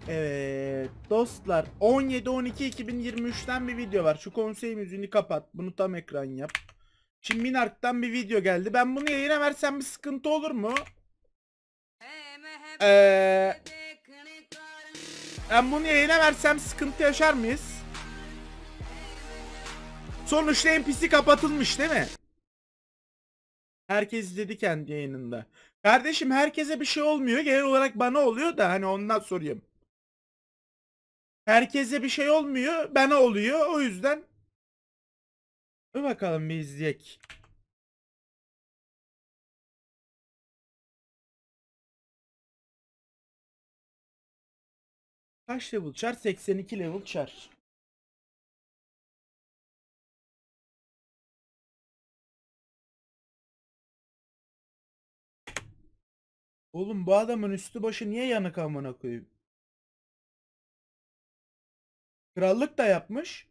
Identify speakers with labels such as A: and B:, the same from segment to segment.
A: Evet dostlar 17-12-2023'ten bir video var. Şu konsey müziğini kapat. Bunu tam ekran yap. Şimdi Minark'tan bir video geldi. Ben bunu yayına versem bir sıkıntı olur mu? Ee, Ben bunu yayına versem sıkıntı yaşar mıyız? Sonuçta NPC kapatılmış değil mi? Herkes izledi kendi yayınında. Kardeşim herkese bir şey olmuyor. Genel olarak bana oluyor da hani ondan sorayım. Herkese bir şey olmuyor. Bana oluyor. O yüzden dur bakalım bir izleyek. Kaç level char? 82 level char. Oğlum bu adamın üstü başı niye yanık amına koyayım? Krallık da yapmış.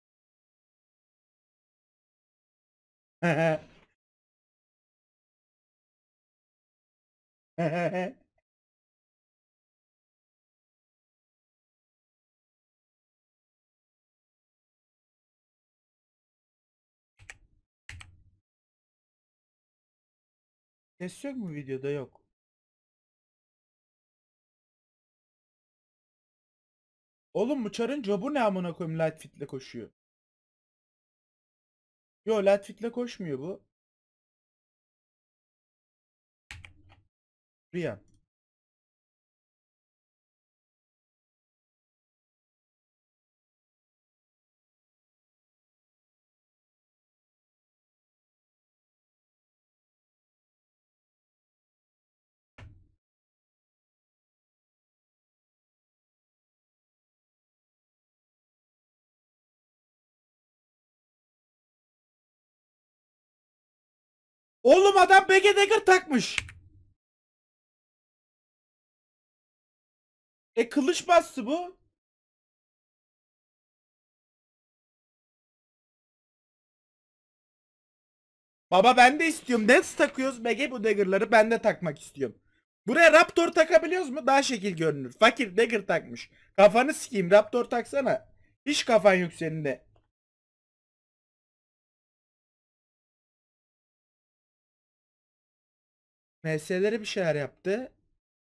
A: Ses yok mu videoda? Yok. Oğlum bu çarın jobu ne amına koyayım Lightfit'le koşuyor. Yo Lightfit'le koşmuyor bu. Riyan. Oğlum adam Bege Dagger takmış. Kılıç bastı bu. Baba ben de istiyorum. Dance takıyoruz. Bege bu Dagger'ları ben de takmak istiyorum. Buraya Raptor takabiliyoruz mu? Daha şekil görünür. Fakir Dagger takmış. Kafanı sikeyim. Raptor taksana. Hiç kafan yok senin de. MS'leri bir şeyler yaptı.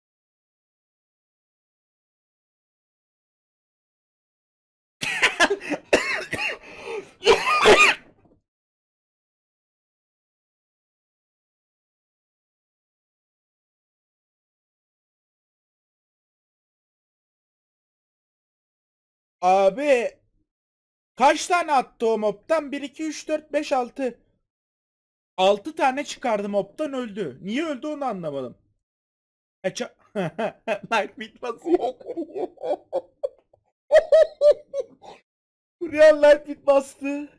A: Abi kaç tane attı o mobtan? 1, 2, 3, 4, 5, 6. 6 tane çıkardı mobtan öldü. Niye öldü onu anlamadım. Light Beat basıyor. Real Light Beat bastı.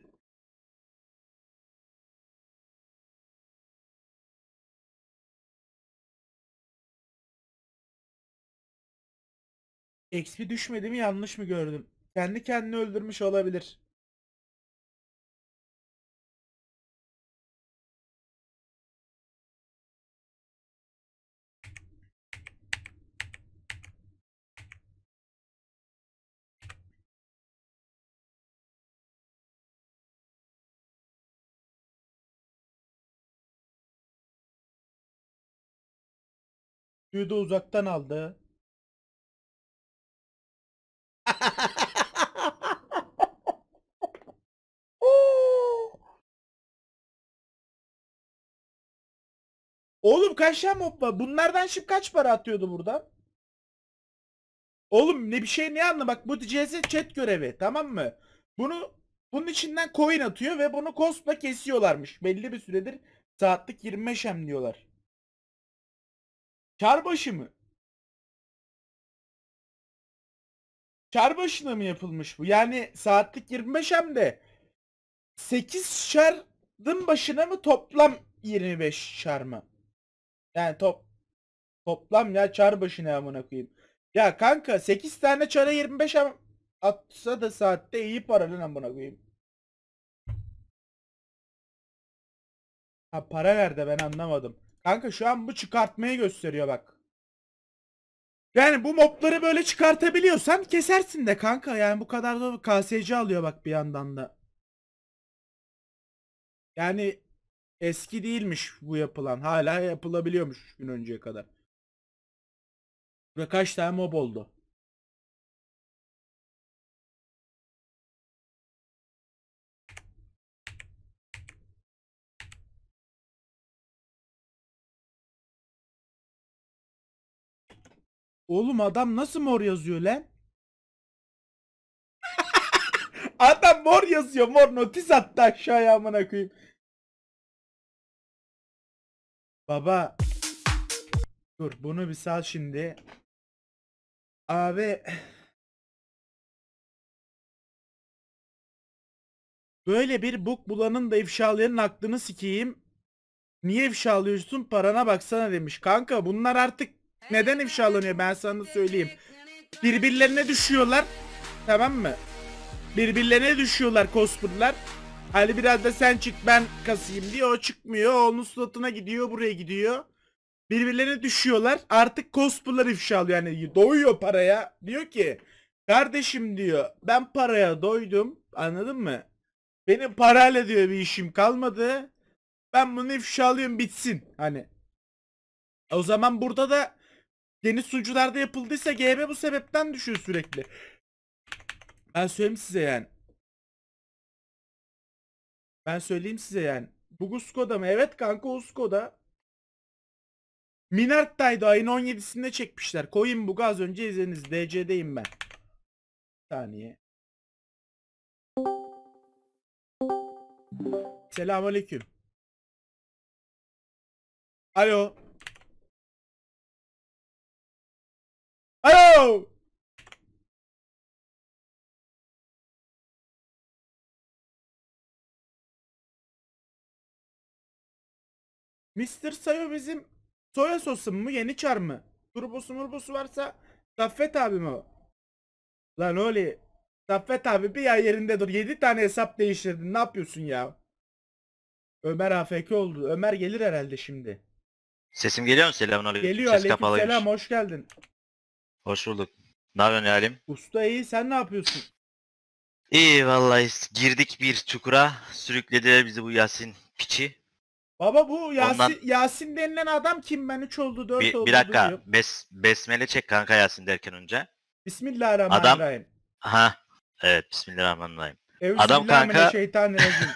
A: XP düşmedi mi yanlış mı gördüm? Kendi kendini öldürmüş olabilir. Suyu da uzaktan aldı. Oğlum kaç tane mob var? Bunlardan şimdi kaç para atıyordu buradan? Oğlum ne bir şey ne anla bak bu CS chat görevi tamam mı? Bunun içinden coin atıyor ve bunu cost'la kesiyorlarmış. Belli bir süredir saatlik 25 hem diyorlar. Kar başı mı? Kar başına mı yapılmış bu? Yani saatlik 25 hem de 8 şardın başına mı toplam 25 şar mı? Yani toplam ya çar başına amına koyayım. Ya kanka 8 tane çara 25 atsa da saatte iyi para lan amına koyayım. Ha para nerede ben anlamadım. Kanka şu an bu çıkartmayı gösteriyor bak. Yani bu mobları böyle çıkartabiliyorsan kesersin de kanka. Yani bu kadar da KSC alıyor bak bir yandan da. Yani eski değilmiş bu yapılan. Hala yapılabiliyormuş gün önceye kadar. Ve kaç tane mob oldu? Oğlum adam nasıl mor yazıyor lan? Adam mor yazıyor, mor notis attı aşağıya amına koyayım. Baba dur bunu bir sal şimdi. Abi böyle bir bok bulanın da ifşalayanın aklını sikeyim. Niye ifşalıyorsun? Parana baksana demiş. Kanka bunlar artık neden ifşalanıyor ben sana söyleyeyim. Birbirlerine düşüyorlar. Tamam mı? Birbirlerine düşüyorlar cosplay'lar. Hani biraz da sen çık ben kasayım diye o çıkmıyor. Onun suratına gidiyor buraya gidiyor. Birbirlerine düşüyorlar. Artık cosplay'lar ifşalıyor. Yani doyuyor paraya. Diyor ki kardeşim diyor ben paraya doydum. Anladın mı? Benim parayla diyor bir işim kalmadı. Ben bunu ifşalıyorum bitsin. Hani. O zaman burada da yeni sunucularda yapıldıysa GB bu sebepten düşüyor sürekli. Ben söyleyeyim size yani. Ben söyleyeyim size yani. Bu Gusko'da mı? Evet kanka Usko'da. Minart'taydı ayın 17'sinde çekmişler. Koyun bu az önce izlediniz. DC'deyim ben. Bir saniye. Selamünaleyküm. Alo. Alo. Mr. Sayo bizim soya sosu mu? Yeni çar mı? Turbosu murbosu varsa Saffet abi mi o? Lan öyle. Saffet abi bir ay yerinde dur. 7 tane hesap değiştirdin. Ne yapıyorsun ya? Ömer AFK oldu. Ömer gelir herhalde şimdi.
B: Sesim geliyor mu? Selamünaleyküm.
A: Geliyor
B: Ses
A: aleykümselam
B: kapalıymış.
A: hoş geldin.
B: Hoş bulduk. Ne yapıyorsun Halim?
A: Usta iyi sen ne yapıyorsun?
B: İyi vallahi girdik bir çukura. Sürüklediler bizi bu Yasin piçi.
A: Baba bu
B: Ondan
A: Yasin denilen adam kim? Ben 3 oldu 4
B: bir
A: oldu
B: dakika.
A: duyuyorum.
B: Besmele çek kanka Yasin derken önce. Adam
A: Bismillahirrahmanirrahim.
B: ha evet Bismillahirrahmanirrahim. Adam kanka
A: Euzubillahimineşşeytanirracim.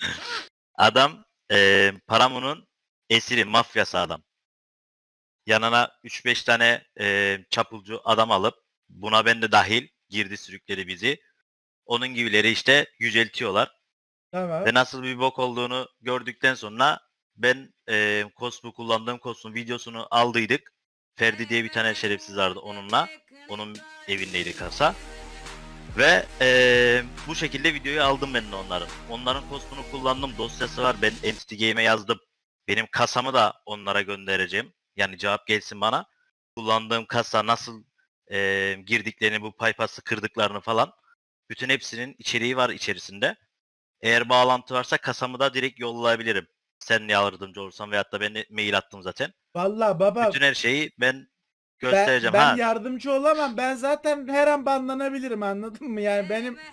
B: adam Paramo'nun esiri mafyası adam. Yanına 3-5 tane çapulcu adam alıp buna ben de dahil girdi sürükledi bizi. Onun gibileri işte yüceltiyorlar.
A: Tamam.
B: Ve nasıl bir bok olduğunu gördükten sonra ben kullandığım kostüm videosunu aldıydık. Ferdi diye bir tane şerefsiz vardı onunla. Onun evindeydi kasa. Ve bu şekilde videoyu aldım ben de onların. Onların kostümünü kullandım. Dosyası var. Ben Entity Game'e yazdım. Benim kasamı da onlara göndereceğim. Yani cevap gelsin bana. Kullandığım kasa nasıl girdiklerini, bu bypass'ı kırdıklarını falan. Bütün hepsinin içeriği var içerisinde. Eğer bağlantı varsa kasamı da direkt yollayabilirim. Sen yardımcı olursan veyahut da ben mail attım zaten.
A: Vallahi baba
B: Bütün her şeyi ben
A: ben,
B: göstereceğim.
A: ben
B: Ha
A: yardımcı olamam. Ben zaten her an banlanabilirim anladın mı? Yani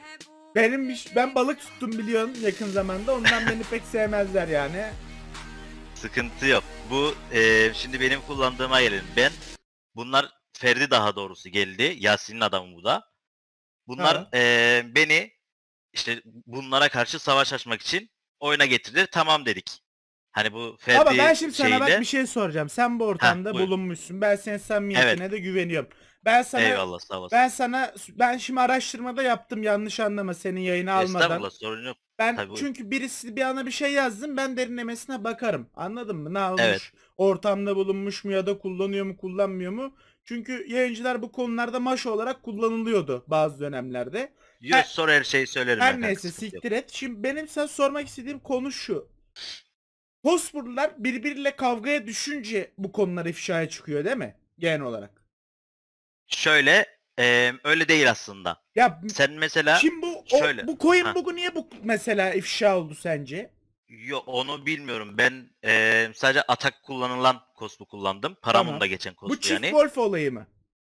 A: ben balık tuttum biliyorsun yakın zamanda. Ondan beni pek sevmezler yani.
B: sıkıntı yok. Bu şimdi benim kullandığım ayarın. Bunlar Ferdi daha doğrusu geldi. Yasin'in adamı bu da. Bunlar
A: Tamam.
B: beni işte bunlara karşı savaş açmak için oyuna getirdi. Tamam dedik. Hani bu
A: Baba ben
B: Ferdi
A: şimdi sana bak bir
B: şeyinde.
A: şey soracağım. Sen bu
B: Ha
A: ortamda
B: buyur.
A: bulunmuşsun. Ben senin
B: Evet.
A: samimiyetine de güveniyorum. Ben sana
B: Eyvallah sağ olasın.
A: ben şimdi araştırmada yaptım yanlış anlama senin yayını almadan.
B: Estağfurullah sorun yok.
A: Ben
B: Tabii buyur.
A: çünkü birisi bir ana bir şey yazdım ben derinlemesine bakarım. Anladın mı? Ne
B: Evet.
A: olmuş? Ortamda bulunmuş mu ya da kullanıyor mu kullanmıyor mu? Çünkü yayıncılar bu konularda maş olarak kullanılıyordu bazı dönemlerde.
B: Yok sor her şeyi söylerim ben
A: Her
B: kanka
A: neyse
B: sıkıntı yok.
A: siktir et. Şimdi benim sana sormak istediğim konu şu. Cosplay'lar birbiriyle kavgaya düşünce bu konular ifşaya çıkıyor değil mi? Genel olarak.
B: Şöyle öyle değil aslında.
A: Ya
B: Sen mesela
A: şimdi
B: şöyle.
A: bu coin
B: Ha,
A: bug'u niye bu mesela ifşa oldu sence?
B: yok onu bilmiyorum. Ben sadece atak kullanılan kospu kullandım.
A: Tamam.
B: Paramunda geçen
A: Bu
B: kospu
A: çift
B: yani.
A: wolf olayı mı?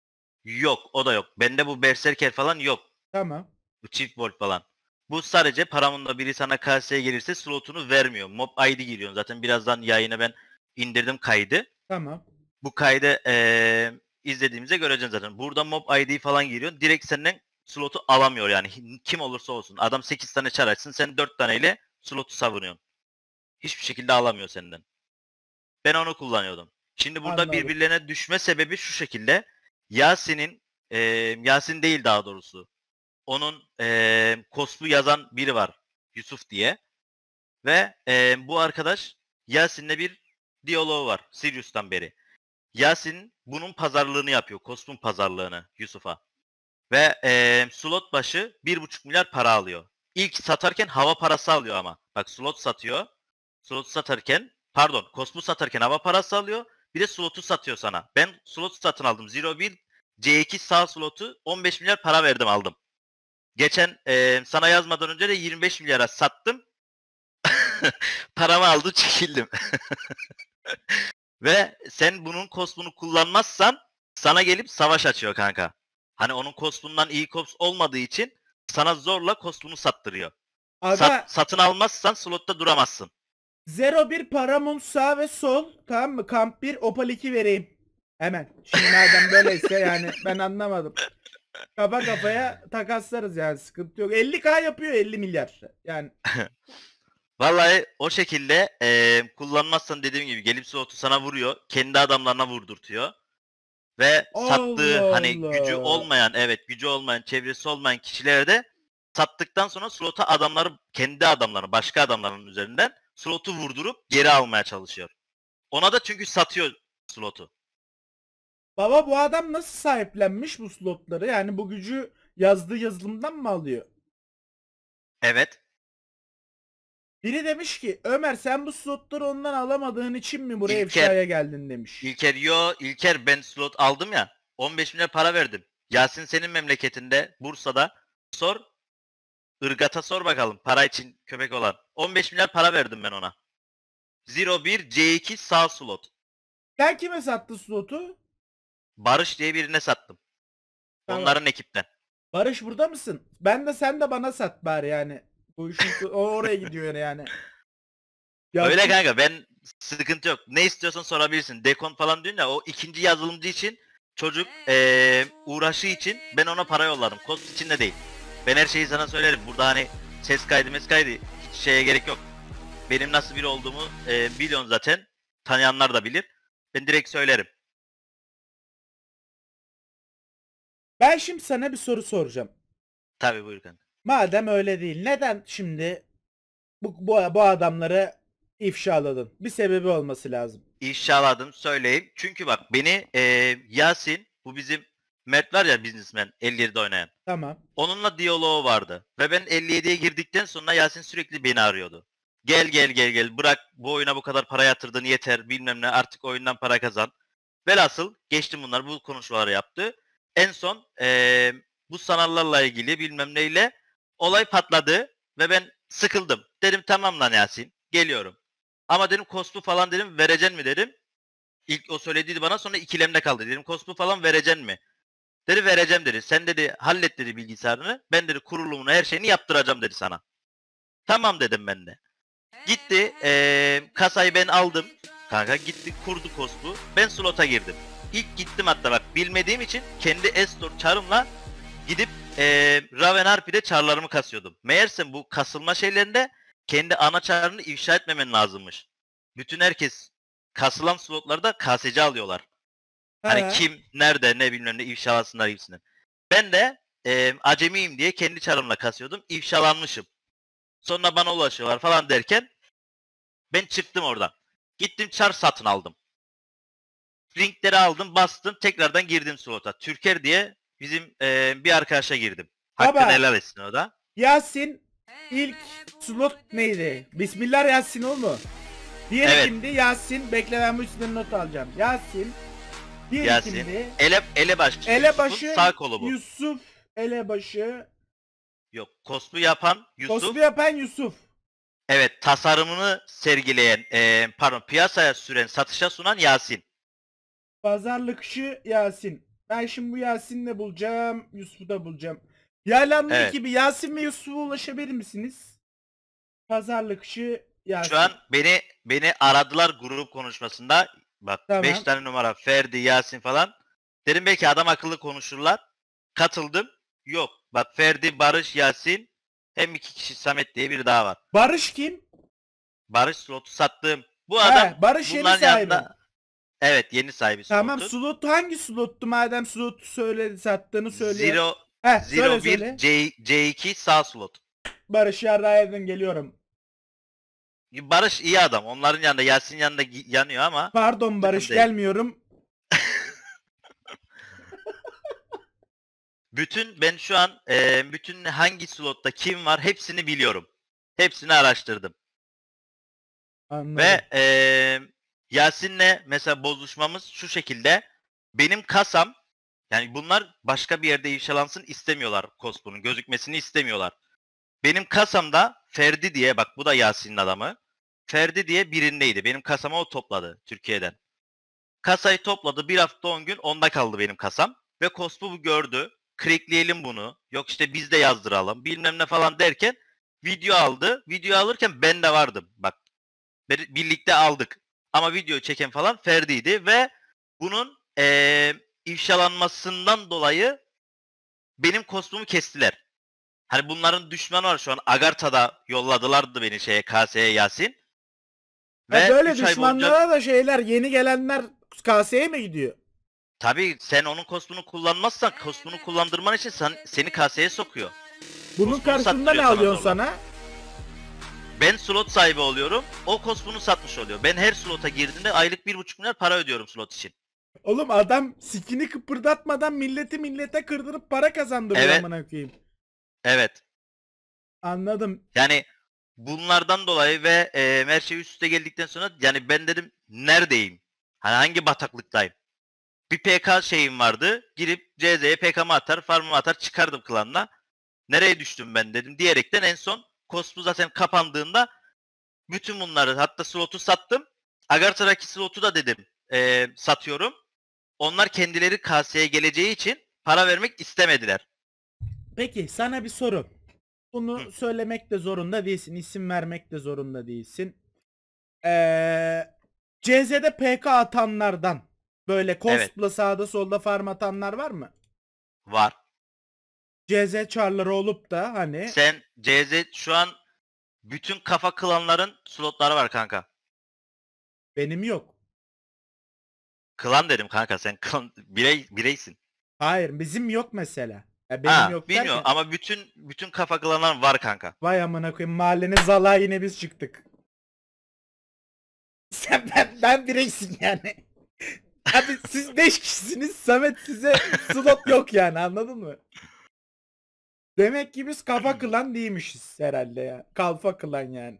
B: Yok, o da yok. Bende bu Berserker falan yok.
A: Tamam.
B: Bu çift volt falan. Bu sadece paramında biri sana kaseye gelirse slotunu vermiyor. Mob ID giriyorsun. Zaten birazdan yayına ben indirdim kaydı.
A: Tamam.
B: Bu kaydı izlediğimizde göreceksin zaten. Burada mob ID falan giriyorsun. Direkt senden slotu alamıyor yani. Kim olursa olsun. Adam 8 tane çar açsın. Sen 4 taneyle slotu savunuyorsun. Hiçbir şekilde alamıyor senden. Ben onu kullanıyordum. Şimdi burada
A: Anladım.
B: birbirlerine düşme sebebi şu şekilde. Yasin'in Yasin değil daha doğrusu. Onun kospu yazan biri var. Yusuf diye. Ve bu arkadaş Yasin'le bir diyaloğu var. Sirius'tan beri. Yasin bunun pazarlığını yapıyor. Kospun pazarlığını Yusuf'a. Ve slot başı 1,5 milyar para alıyor. İlk satarken hava parası alıyor ama. Bak slot satıyor. Slot satarken pardon kospu satarken hava parası alıyor. Bir de slotu satıyor sana. Ben slot satın aldım. Zero 1 C2 sağ slotu 15 milyar para verdim aldım. Geçen sana yazmadan önce de 25 milyara sattım. Paramı aldı çekildim. Ve sen bunun kospunu kullanmazsan sana gelip savaş açıyor kanka. Hani onun kospundan iyi kosp olmadığı için sana zorla kospunu sattırıyor.
A: Aga
B: Satın almazsan slotta duramazsın.
A: 01 Paramount sağ ve sol. Tamam mı? Kamp 1 Opal 2 vereyim. Hemen. Şimdi madem böyleyse yani ben anlamadım. Kafa kafaya takaslarız yani sıkıntı yok. 50K yapıyor 50 milyar. Yani
B: Vallahi o şekilde kullanmazsan dediğim gibi gelip slotu sana vuruyor. Kendi adamlarına vurdurtuyor. Ve sattığı
A: Allah
B: hani gücü
A: Allah.
B: olmayan gücü olmayan çevresi olmayan kişilere de sattıktan sonra slota adamları kendi adamları başka adamların üzerinden slotu vurdurup geri almaya çalışıyor. Ona da çünkü satıyor slotu.
A: Baba bu adam nasıl sahiplenmiş bu slotları? Yani bu gücü yazdığı yazılımdan mı alıyor?
B: Evet.
A: Biri demiş ki Ömer sen bu slotları ondan alamadığın için mi buraya
B: İlker.
A: ifşaya geldin demiş.
B: İlker ben slot aldım ya. 15 milyar para verdim. Yasin senin memleketinde Bursa'da sor. Irgat'a sor bakalım para için köpek olan. 15 milyar para verdim ben ona. Zero 1 C2 sağ slot.
A: Sen kime sattı slotu?
B: Barış diye birine sattım.
A: Tamam.
B: Onların ekipten.
A: Barış burada mısın? Ben de sen de bana sat bari yani. Bu işin o oraya gidiyor yani. Ya
B: Öyle
A: şu
B: kanka ben sıkıntı yok. Ne istiyorsan sorabilirsin. Dekon falan diyorsun ya o ikinci yazılımcı için çocuk uğraşı için ben ona para yolladım. Kost için de değil. Ben her şeyi sana söylerim. Burada hani ses kaydı mes kaydı hiç şeye gerek yok. Benim nasıl biri olduğumu biliyorsun zaten. Tanıyanlar da bilir. Ben direkt söylerim.
A: ben şimdi sana bir soru soracağım.
B: Tabii buyur kanka.
A: Madem öyle değil, neden şimdi bu adamları ifşaladın? Bir sebebi olması lazım.
B: İnşaladım söyleyeyim. Çünkü bak beni Yasin bu bizim Mert var ya biznesmen 57'de oynayan.
A: Tamam.
B: Onunla diyaloğu vardı. Ve ben 57'ye girdikten sonra Yasin sürekli beni arıyordu. Gel gel gel gel bırak bu oyuna bu kadar para yatırdın yeter bilmem ne artık oyundan para kazan. Velhasıl geçtim bunlar bu konuşmaları yaptı. En son bu sanallarla ilgili bilmem neyle olay patladı ve ben sıkıldım. Dedim tamam lan Yasin geliyorum. Ama dedim kospu falan dedim vereceksin mi dedim. İlk o söylediydi bana sonra ikilemde kaldı. Dedim kospu falan vereceksin mi? Dedi vereceğim dedi. Sen dedi hallet dedi bilgisayarını. Ben dedi kurulumunu her şeyini yaptıracağım dedi sana. Tamam dedim ben de. Gitti kasayı ben aldım. Kanka gittik kurdu kospu. Ben slota girdim. İlk gittim hatta bak bilmediğim için kendi Estor çarımla gidip Raven Harpi'de çarlarımı kasıyordum. Meğerse bu kasılma şeylerinde kendi ana çarını ifşa etmemen lazımmış. Bütün herkes kasılan slotlarda KSC alıyorlar. Hani
A: He.
B: kim, nerede, ne bilmem ne ifşalasınlar gibisinden. Ben de acemiyim diye kendi çarımla kasıyordum. İfşalanmışım. Sonra bana ulaşıyorlar falan derken ben çıktım oradan. Gittim çar satın aldım. Linkleri aldım, bastım, tekrardan girdim slota. Türker diye bizim bir arkadaşa girdim. Hakkını
A: Baba
B: helal etsin o da.
A: Yasin ilk slot neydi? Bismillah Yasin o mu? Diğeri
B: Evet,
A: kimdi? Yasin. Bekle ben bu isimleri not alacağım. Yasin. Diğeri
B: Yasin.
A: kimdi?
B: Elebaşı. Yusuf'un
A: Elebaşı
B: sağ kolu bu.
A: Yusuf. Elebaşı.
B: Yok, cosplay yapan
A: Cosplay
B: Yusuf.
A: yapan Yusuf.
B: Evet, tasarımını sergileyen, pardon, piyasaya süren, satışa sunan Yasin.
A: Pazarlıkçı Yasin. Ben şimdi bu Yasin'le bulacağım. Yusuf'u da bulacağım. Yalanlı
B: Evet.
A: ekibi Yasin ve Yusuf'a ulaşabilir misiniz? Pazarlıkçı Yasin.
B: Şu an beni aradılar grup konuşmasında. Bak
A: Tamam.
B: 5 tane numara Ferdi, Yasin falan. Dedim belki adam akıllı konuşurlar. Katıldım. Yok. Bak Ferdi, Barış, Yasin. Hem 2 kişi Samet diye biri daha var.
A: Barış kim?
B: Barış slotu sattığım. Bu adam
A: Barış yeni
B: bunların
A: sahibi.
B: yanında. Evet, yeni sahibi
A: Tamam,
B: slotun.
A: slot hangi slottu, madem slotu söyledi, sattığını söylüyor.
B: Zero,
A: Söyle,
B: 01
A: söyle.
B: C2 sağ slot.
A: Barış Yarray'dan geliyorum.
B: Barış iyi adam. Onların yanında, Yasin yanında yanıyor ama.
A: Pardon Barış,
B: değil.
A: gelmiyorum.
B: Ben şu an bütün hangi slotta kim var hepsini biliyorum. Hepsini araştırdım.
A: Anladım.
B: Ve Yasin'le mesela bozuşmamız şu şekilde. Benim kasam, yani bunlar başka bir yerde ifşalansın istemiyorlar, Cosmo'nun gözükmesini istemiyorlar. Benim kasamda Ferdi diye, bak bu da Yasin'in adamı. Ferdi diye birindeydi. Benim kasama o topladı Türkiye'den. Kasayı topladı, bir hafta 10 gün onda kaldı benim kasam. Ve Cosmo bu gördü. Crackleyelim bunu. Yok işte biz de yazdıralım. Bilmem ne falan derken video aldı. Video alırken ben de vardım. Bak birlikte aldık. Ama video çeken falan Ferdi'ydi ve bunun ifşalanmasından dolayı benim Cosmo'mu kestiler. Hani bunların düşmanı var şu an. Agartha'da yolladılardı beni KS'ye Yasin.
A: Ve böyle
B: 3 ay
A: düşmanlara
B: boyunca...
A: da şeyler, yeni gelenler KS'ye mi gidiyor?
B: Tabii sen onun Cosmo'nu kullanmazsan, Cosmo'nu kullandırman için seni KS'ye sokuyor.
A: Bunun
B: Cosmo'nu
A: karşılığında ne
B: sattırıyor
A: alıyorsun
B: zorla.
A: sana?
B: Ben slot sahibi oluyorum. O Cosmo'nu satmış oluyor. Ben her slota girdiğimde aylık 1,5 milyar para ödüyorum slot için.
A: Oğlum adam sikini kıpırdatmadan millete kırdırıp para kazandırıyor,
B: Evet.
A: amına koyayım.
B: Evet.
A: Anladım.
B: Yani bunlardan dolayı ve her şey üst üste geldikten sonra yani ben dedim neredeyim? Hani hangi bataklıktayım? Bir PK şeyim vardı. Girip CZ'ye PK'mı atar, farmımı atar, çıkardım klanla. Nereye düştüm ben dedim diyerekten en son Cosmo zaten kapandığında bütün bunları, hatta slotu sattım. Agartha'daki slotu da dedim satıyorum. Onlar kendileri KS'ye geleceği için para vermek istemediler.
A: Peki sana bir soru. Bunu söylemek de zorunda değilsin. İsim vermek de zorunda değilsin. CZ'de PK atanlardan böyle Cosp'la sağda solda farm atanlar var mı?
B: Var.
A: CZ çarları olup da hani.
B: Sen CZ şu an bütün kafa klanların slotları var kanka.
A: Benim yok.
B: Klan dedim kanka, sen klan bireysin.
A: Hayır, bizim yok mesela. Ya benim yok
B: bilmiyorum
A: derken.
B: ama bütün kafa klanlar var kanka.
A: Vay amına koyayım, mahallenin zala yine biz çıktık. Ben bireysin yani. Abi siz 5 kişisiniz, Samet size slot yok yani, anladın mı? Demek ki biz kafa kılan değilmişiz herhalde ya. Kalfa kılan yani.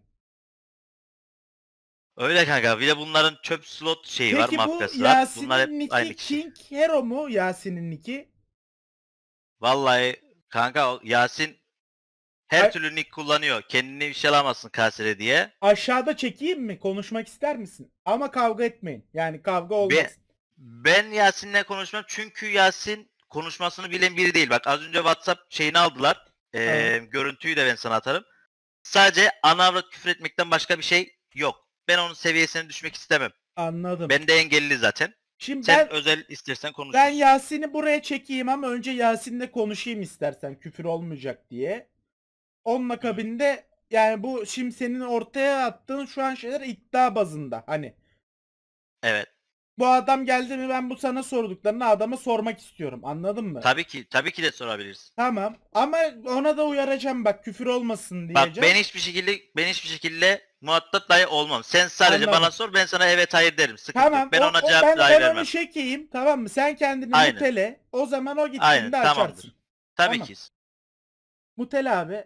B: Öyle kanka, bir de bunların çöp slot şeyi var,
A: Peki bu
B: mafyası var. Bunlar
A: Yasin'in
B: hep aynı
A: nicki
B: kişi.
A: King Hero mu, Yasin'in nicki?
B: Vallahi kanka Yasin her türlü nick kullanıyor. Kendini ifşalamazsın KS'de diye.
A: Aşağıda çekeyim mi? Konuşmak ister misin? Ama kavga etmeyin. Yani kavga olmasın.
B: Ben Yasin'le konuşmam çünkü Yasin konuşmasını bilen biri değil. Bak az önce WhatsApp şeyini aldılar. Görüntüyü de ben sana atarım. Sadece ana avrat küfür etmekten başka bir şey yok. Ben onun seviyesine düşmek istemem.
A: Anladım.
B: Ben de engelli zaten.
A: Şimdi
B: Sen özel istersen konuşuruz.
A: ben Yasin'i buraya çekeyim ama önce Yasin'le konuşayım istersen, küfür olmayacak diye. Onun akabinde yani bu şimdi senin ortaya attığın şu an şeyler iddia bazında hani.
B: Evet.
A: Bu adam geldi mi, ben bu sana sorduklarını adama sormak istiyorum, anladın mı?
B: Tabii ki de sorabilirsin.
A: Tamam ama ona da uyaracağım bak, küfür olmasın
B: Bak
A: diyeceğim.
B: ben hiçbir şekilde muhatap dahi olmam. Sen sadece
A: Anladım.
B: bana sor, ben sana evet hayır derim. Sıkıntı
A: Tamam
B: yok. Ben ona cevap
A: ben
B: dahi
A: onu
B: vermem.
A: çekeyim, tamam mı? Sen kendini
B: Aynen.
A: mutele. O zaman o
B: Aynen,
A: gittiğinde açarsın.
B: tamamdır. Tabii
A: Tamam.
B: ki.
A: Mutele abi.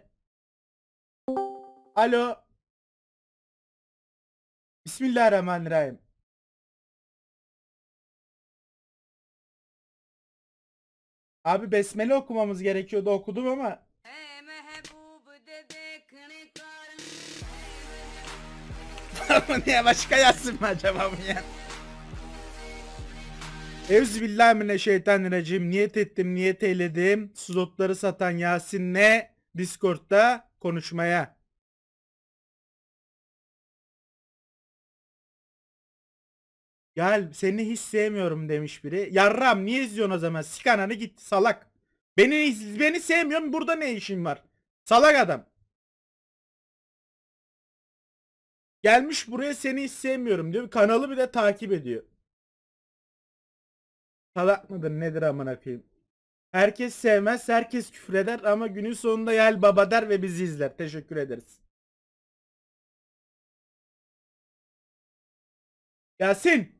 A: Alo. Bismillahirrahmanirrahim. Abi besmele okumamız gerekiyordu, okudum ama. Niye başka yazsın mı acaba bu ya? Evzibillahimineşşeytanirracim. Niyet ettim, niyet eyledim. Slotları satan Yasin'le Discord'da konuşmaya. Gel, seni hiç sevmiyorum demiş biri. Yarram, niye izliyorsun o zaman? Sik ananı git salak. Beni sevmiyorsun, burada ne işin var? Salak adam. Gelmiş buraya, seni hiç sevmiyorum diyor. Kanalı bir de takip ediyor. Salak mıdır nedir amına koyayım? Herkes sevmez, herkes küfür eder ama günün sonunda Yel Baba der ve bizi izler. Teşekkür ederiz. Yasin.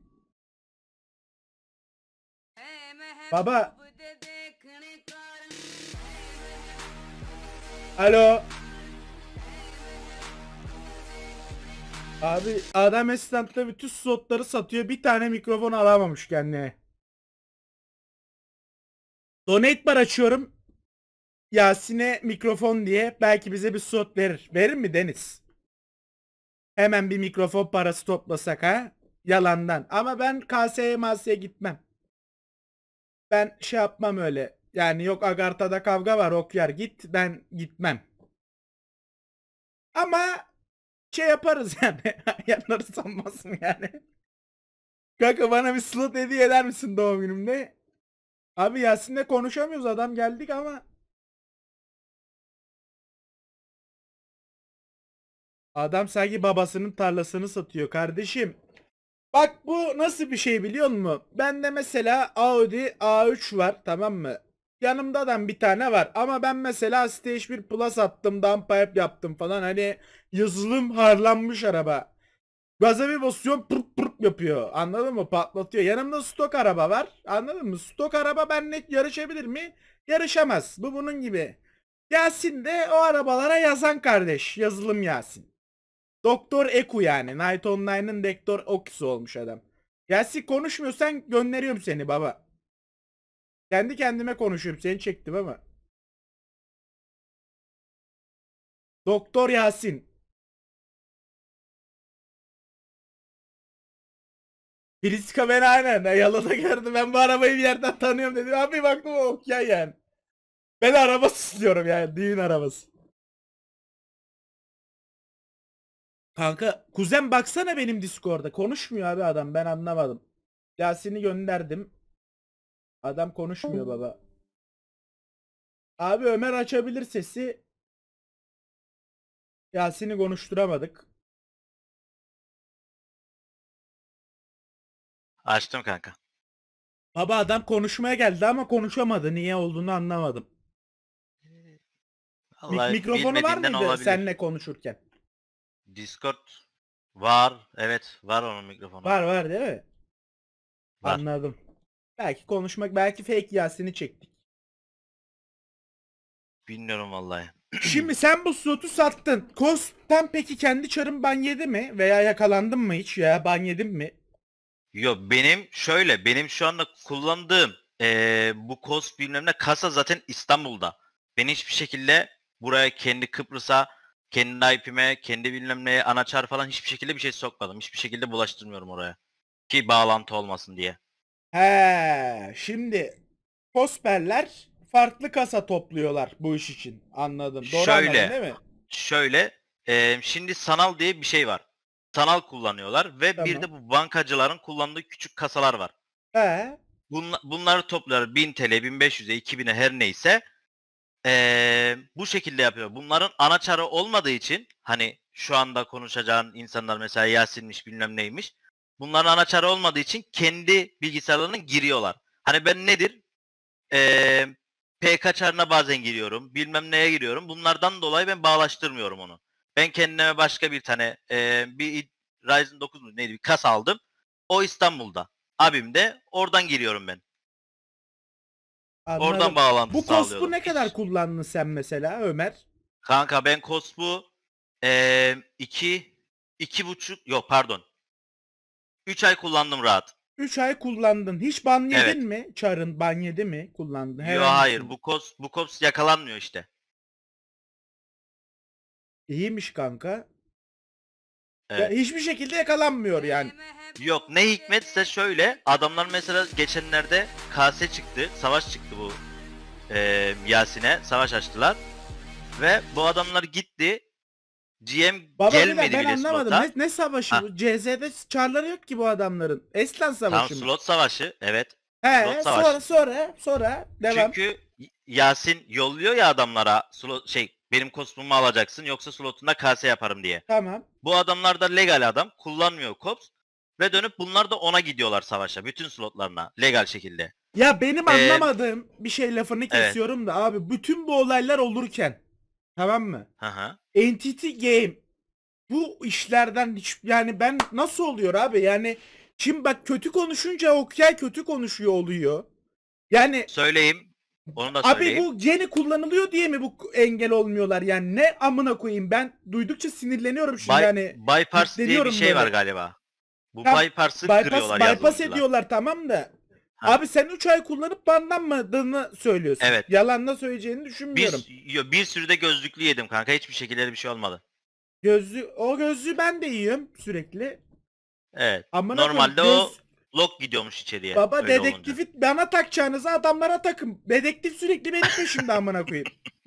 A: Baba. Alo. Abi adam Esnaf'ta bütün slotları satıyor. Bir tane mikrofon alamamış kendine. Donate bar açıyorum. Yasin'e mikrofon diye. Belki bize bir slot verir. Verir mi Deniz? Hemen bir mikrofon parası toplasak ha? Yalandan. Ama ben kaseye masaya gitmem. Ben şey yapmam öyle. Yani yok Agartha'da kavga var Okyar git, ben gitmem. Ama şey yaparız yani. Yanları sanmazsın yani. Kanka bana bir slot hediye eder misin doğum günümde? Abi Yasin'le konuşamıyoruz, adam geldik ama. Adam sanki babasının tarlasını satıyor kardeşim. Bak bu nasıl bir şey biliyor musun? Bende mesela Audi A3 var, tamam mı? Yanımda bir tane var ama ben mesela Stage 1 Plus attım, downpipe yaptım falan, hani yazılım harlanmış araba. Gaza bir basıyorum pırt pırt yapıyor, anladın mı, patlatıyor. Yanımda stok araba var, anladın mı? Stok araba benimle yarışabilir mi? Yarışamaz, bu bunun gibi. Yasin de o arabalara yazan kardeş, yazılım Yasin. Doktor Eku yani. Night Online'ın Doktor Oku'su olmuş adam. Yasin konuşmuyorsan gönderiyorum seni baba. Kendi kendime konuşuyorum. Seni çektim ama. Doktor Yasin. Priska beni aynen. Yalıda gördü. Ben bu arabayı bir yerden tanıyorum dedi. Abi baktım o okey yani. Ben araba istiyorum yani. Düğün arabası. Kanka kuzen baksana benim Discord'da. Konuşmuyor abi adam. Ben anlamadım. Yasin'i gönderdim. Adam konuşmuyor baba. Abi Ömer açabilir sesi. Yasin'i konuşturamadık.
B: Açtım kanka.
A: Baba adam konuşmaya geldi ama konuşamadı. Niye olduğunu anlamadım.
B: Vallahi
A: Mikrofonu var
B: bilmediğinden
A: mıydı
B: olabilir.
A: seninle konuşurken?
B: Discord var. Evet, var onun mikrofonu.
A: Var var değil mi?
B: Var.
A: Anladım. Belki konuşmak, belki fake Yasin'i çektik.
B: Bilmiyorum vallahi.
A: Şimdi sen bu slotu sattın. Kostan peki kendi çarın ban yedi mi? Veya yakalandın mı hiç? Ya ban yedin mi?
B: Yo, benim şu anda kullandığım bu COS bilmem ne kasa zaten İstanbul'da. Ben hiçbir şekilde buraya kendi Kıbrıs'a, kendi IP'me, kendi bilmem neye anaçar falan hiçbir şekilde bir şey sokmadım. Hiçbir şekilde bulaştırmıyorum oraya. Ki bağlantı olmasın diye.
A: He, şimdi Kosperler farklı kasa topluyorlar bu iş için. Anladım. Doğru anladım
B: Şöyle,
A: değil mi?
B: şöyle, şimdi sanal diye bir şey var. Sanal kullanıyorlar ve bir
A: Tamam.
B: de bu bankacıların kullandığı küçük kasalar var.
A: He.
B: Bunları topluyorlar 1000 TL, 1500'e, 2000'e her neyse. Bu şekilde yapıyor. Bunların anaçarı olmadığı için hani şu anda konuşacağın insanlar mesela Yasin'miş bilmem neymiş. Bunların anaçarı olmadığı için kendi bilgisayarlarına giriyorlar. Hani ben nedir? PK çarına bazen giriyorum. Bilmem neye giriyorum. Bunlardan dolayı ben bağlaştırmıyorum onu. Ben kendime başka bir tane bir Ryzen 9 mu neydi bir kas aldım. O İstanbul'da. Abim de oradan giriyorum ben. Oradan
A: Anladım.
B: bağlantı
A: Bu Cospu
B: sağlıyorum.
A: ne kadar
B: Hiç.
A: kullandın sen mesela Ömer?
B: Kanka ben Cospu iki buçuk yok pardon. 3 ay kullandım rahat.
A: 3 ay kullandın. Hiç ban yedin
B: Evet.
A: mi? Çarın ban yedi mi? Kullandın
B: Yo hayır.
A: herhangisini.
B: Bu kos yakalanmıyor işte.
A: İyiymiş kanka. Ya
B: Evet.
A: hiçbir şekilde yakalanmıyor yani.
B: Yok, ne hikmetse şöyle, adamlar mesela geçenlerde kase çıktı, savaş çıktı bu Yasin'e, savaş açtılar ve bu adamlar gitti, GM
A: Baba bir de
B: gelmedi
A: ben
B: bile
A: anlamadım.
B: slota.
A: Ne savaşı
B: Ha,
A: bu? CZ'de çarları yok ki bu adamların. Eslan
B: tam
A: savaşı mı?
B: slot savaşı, evet, slot
A: He,
B: savaşı.
A: sonra devam.
B: Çünkü Yasin yolluyor ya adamlara, slot şey, benim kostümümü alacaksın yoksa slotunda kase yaparım diye.
A: Tamam.
B: Bu adamlar da legal adam, kullanmıyor kops ve dönüp bunlar da ona gidiyorlar savaşa, bütün slotlarına legal şekilde.
A: Ya benim
B: Eee
A: anlamadığım bir şey, lafını
B: evet.
A: kesiyorum da abi, bütün bu olaylar olurken, tamam mı?
B: Hı hı.
A: Entity Game bu işlerden hiç, yani ben nasıl oluyor abi? Yani şimdi bak, kötü konuşunca Okyay kötü konuşuyor oluyor. Yani
B: Söyleyeyim. Onu da
A: abi
B: söyleyeyim.
A: bu geni kullanılıyor diye mi bu engel olmuyorlar? Yani ne amına koyayım, ben duydukça sinirleniyorum şimdi, hani
B: Bypass diye bir
A: yükleniyorum
B: şey var
A: böyle.
B: galiba. Bu
A: Tam
B: bypass'ı
A: bypass
B: kırıyorlar
A: bypass
B: yazılımcılar.
A: ediyorlar, tamam da.
B: Ha.
A: Abi sen 3 ay kullanıp banlanmadığını söylüyorsun.
B: Evet.
A: Yalan da söyleyeceğini düşünmüyorum.
B: Bir sürü de gözlüklü yedim kanka. Hiçbir şekilde bir şey olmadı.
A: O gözlüğü ben de yiyorum sürekli.
B: Evet.
A: Amına koyayım,
B: Normalde o lock gidiyormuş içeriye.
A: baba
B: Öyle olunca.
A: dedektifi bana takacağınızı adamlara takın. Dedektif sürekli benim peşimde amına koyayım.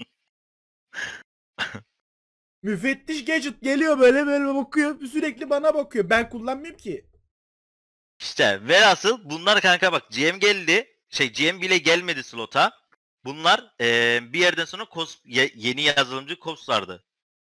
A: Müfettiş Gadget geliyor böyle böyle bakıyor, sürekli bana bakıyor. Ben kullanmıyorum ki.
B: İşte velhasıl bunlar kanka bak, GM geldi. GM bile gelmedi slota. Bunlar bir yerden sonra yeni yazılımcı Kops vardı.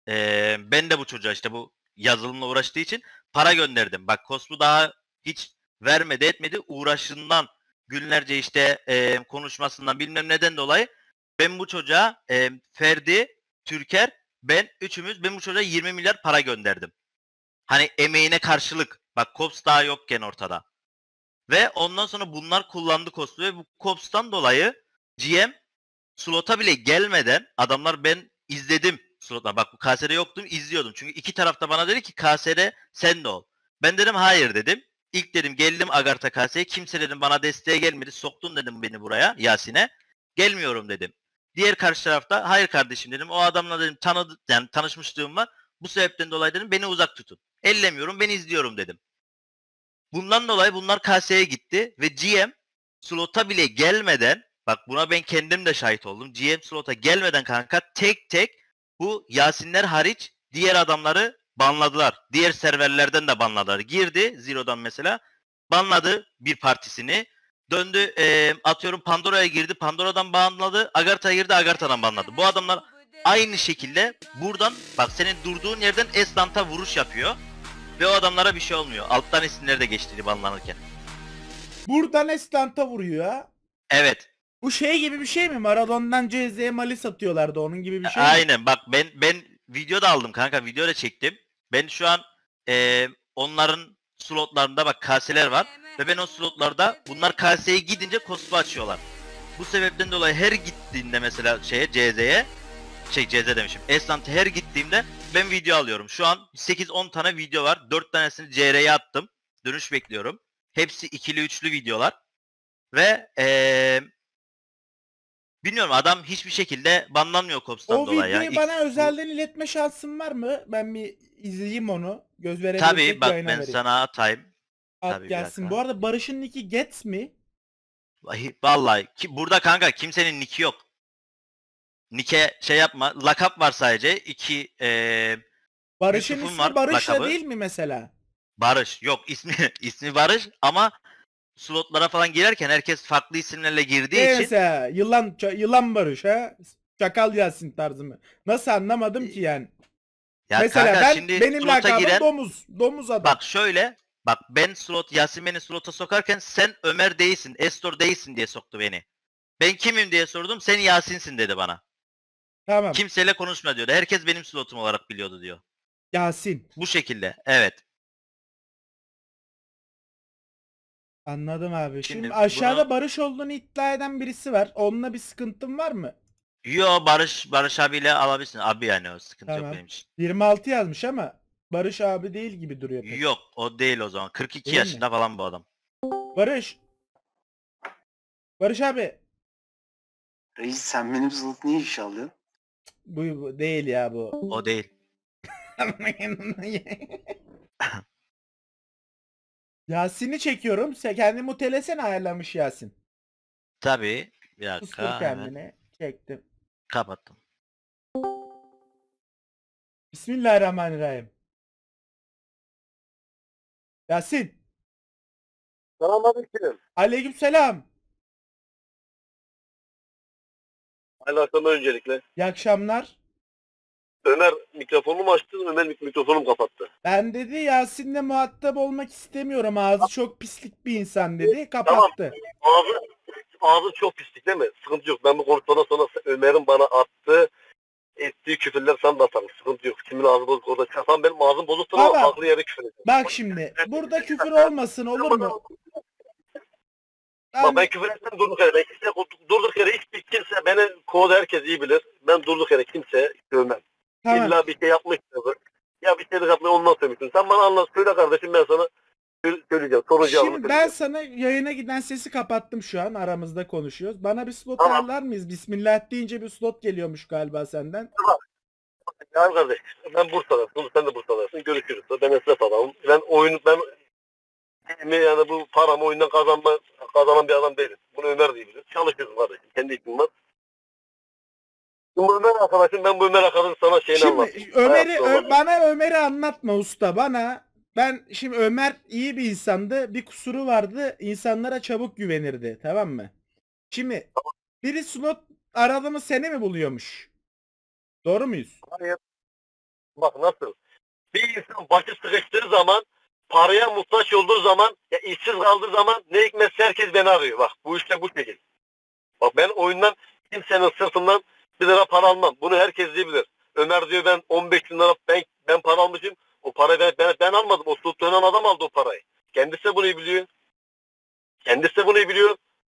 B: Ben de bu çocuğa işte bu yazılımla uğraştığı için para gönderdim. Bak Kospu daha hiç vermedi etmedi, uğraşından günlerce işte konuşmasından bilmem neden dolayı ben bu çocuğa Ferdi, Türker, ben bu çocuğa 20 milyar para gönderdim. Hani emeğine karşılık. Bak Kops daha yokken ortada. Ve ondan sonra bunlar kullandı Kops'u ve bu Kops'tan dolayı GM slota bile gelmeden adamlar, ben izledim slotla. Bak bu KS'de yoktum, izliyordum. Çünkü iki tarafta bana dedi ki KS'de sen de ol. Ben dedim hayır dedim. İlk dedim geldim Agartha KS'ye. Kimse dedim bana desteğe gelmedi. Soktun dedim beni buraya Yasin'e. Gelmiyorum dedim. Diğer karşı tarafta hayır kardeşim dedim. O adamla dedim yani tanışmışlığım var. Bu sebepten dolayı dedim beni uzak tutun. Ellemiyorum, ben izliyorum dedim. Bundan dolayı bunlar KS'ye gitti ve GM slota bile gelmeden, bak buna ben kendim de şahit oldum. GM slota gelmeden kanka tek tek bu Yasinler hariç diğer adamları banladılar. Diğer serverlerden de banladılar. Girdi Zero'dan mesela, banladı bir partisini. Döndü atıyorum Pandora'ya girdi. Pandora'dan banladı. Agartha'ya girdi. Agartha'dan banladı. Bu adamlar aynı şekilde buradan bak senin durduğun yerden Eslant'a vuruş yapıyor. Ve o adamlara bir şey olmuyor. Alttan isimleri de geçti banlanırken.
A: Buradan Estant'a vuruyor ha.
B: Evet.
A: Bu şey gibi bir şey mi? Maradona'dan CZ'ye Mali satıyorlardı, onun gibi bir şey mi?
B: Aynen. Bak ben video da aldım kanka. Video da çektim. Ben şu an onların slotlarında bak kaseler var. Ve ben o slotlarda bunlar kaseye gidince kospu açıyorlar. Bu sebepten dolayı her gittiğinde mesela CZ'ye CZ demişim. Esnant'a her gittiğimde ben video alıyorum. Şu an 8-10 tane video var. 4 tanesini CR'ye attım. Dönüş bekliyorum. Hepsi ikili üçlü videolar. Ve bilmiyorum, adam hiçbir şekilde banlanmıyor Kops'tan
A: O
B: dolayı ya.
A: videoyu bana özelden iletme şansın var mı? Ben bir izleyeyim onu. Göz
B: Tabii
A: verebilirsek
B: bak
A: yayına
B: ben
A: vereyim.
B: sana atayım.
A: At
B: Tabii bir
A: gelsin. Bu
B: dakika.
A: arada Barış'ın nicki Gets mi?
B: Vallahi burada kanka kimsenin nicki yok. Nick'e şey yapma. Lakap var sadece.
A: Barış'ın
B: Yusuf'un var
A: ismi Barış'la
B: lakabı.
A: değil mi mesela?
B: Barış. Yok ismi ismi Barış ama slotlara falan girerken herkes farklı isimlerle girdiği
A: Ne
B: için
A: mesela? Yılan Barış ha? Çakal Yasin tarzı mı? Nasıl, anlamadım ki yani.
B: ya
A: Mesela
B: kanka şimdi
A: benim
B: slota
A: lakabım
B: giren,
A: Domuz. Domuz adam.
B: bak şöyle, bak ben Yasin beni slota sokarken sen Ömer değilsin, Estor değilsin diye soktu beni. Ben kimim diye sordum, sen Yasin'sin dedi bana.
A: Tamam.
B: Kimseyle konuşma diyordu. Herkes benim slotum olarak biliyordu diyor.
A: Yasin.
B: Bu şekilde. Evet.
A: Anladım abi. Şimdi
B: Şimdi
A: aşağıda
B: bunu
A: Barış olduğunu iddia eden birisi var. Onunla bir sıkıntın var mı?
B: Barış abiyle alabilirsin. Abi yani o sıkıntı yok
A: Tamam.
B: benim için.
A: 26 yazmış ama Barış abi değil gibi duruyor pek.
B: Yok o değil o zaman. 42
A: Değil mi?
B: yaşında falan bu adam.
A: Barış. Barış abi.
C: Reis sen benim slot niye işe alıyorsun?
A: Bu değil ya bu.
B: O değil.
A: Yasin'i çekiyorum. Sen kendini mutelesene, ayarlamış Yasin.
B: Tabii. Bir
A: Sustur
B: dakika hemen
A: kendini. Çektim.
B: kapattım.
A: Bismillahirrahmanirrahim. Yasin.
D: Selamünaleyküm.
A: Aleykümselam.
D: Hayırlı akşamlar öncelikle.
A: İyi akşamlar.
D: Ömer mikrofonumu açtı, Ömer mikrofonumu kapattı.
A: Ben dedi Yasin'le muhatap olmak istemiyorum. Ağzı çok pislik bir insan dedi. Kapattı.
D: Ağzı çok pislik değil mi? Sıkıntı yok. Ben bu konuşmadan sonra Ömer'in bana ettiği küfürler sen de atarım. Sıkıntı yok. Kimin ağzı bozuk orada çıkarsan benim ağzım bozuktur ama
A: Baba,
D: farklı yere küfür ediyorum.
A: Bak şimdi burada küfür olmasın, olur mu?
D: Bak ben küfür etmem durduk yere. Ben kimse, durduk yere hiçbir kimse beni kovdu, herkes iyi bilir. Ben durduk yere kimse dövmem.
A: Tamam.
D: İlla bir şey yapmışsındır. Ya bir şeylik yapmayı ondan söylemişsin. Sen bana anlat, söyle kardeşim, ben sana söyleyeceğim. Soru cevabını
A: Şimdi ben
D: söyleyeceğim.
A: sana yayına giden sesi kapattım, şu an aramızda konuşuyoruz. Bana bir slot
D: Tamam.
A: ayarlar mıyız? Bismillah deyince bir slot geliyormuş galiba senden.
D: Ya kardeş, ben Bursa'dasın, sen de Bursa'dasın. Görüşürüz. Ben esnaf adamım. Yani bu paramı oyundan kazanan bir adam değilim. Bunu Ömer diye bilir. Çalışıyorum kardeşim. Kendi işim var. Şimdi bu Ömer arkadaşım, ben bu Ömer arkadaşın sana şeyini anlatayım.
A: Şimdi Ömer'i
D: Hayatta olan.
A: bana Ömer'i anlatma usta bana. Şimdi Ömer iyi bir insandı. Bir kusuru vardı. İnsanlara çabuk güvenirdi. Tamam mı? Şimdi biri slot aradı mı seni mi buluyormuş? Doğru muyuz?
D: Hayır. Bak nasıl? Bir insan başı sıkıştığı zaman, paraya muhtaç olduğu zaman, ya işsiz kaldığı zaman ne hikmetse herkes beni arıyor. Bak bu işte bu şekil. Bak ben oyundan kimsenin sırtından 1 lira para almam. Bunu herkes bilir. Ömer diyor ben 15 bin lira ben para almışım. O parayı ben almadım. O slot dönen adam aldı o parayı. Kendisi de bunu iyi biliyor. Kendisi de bunu iyi biliyor.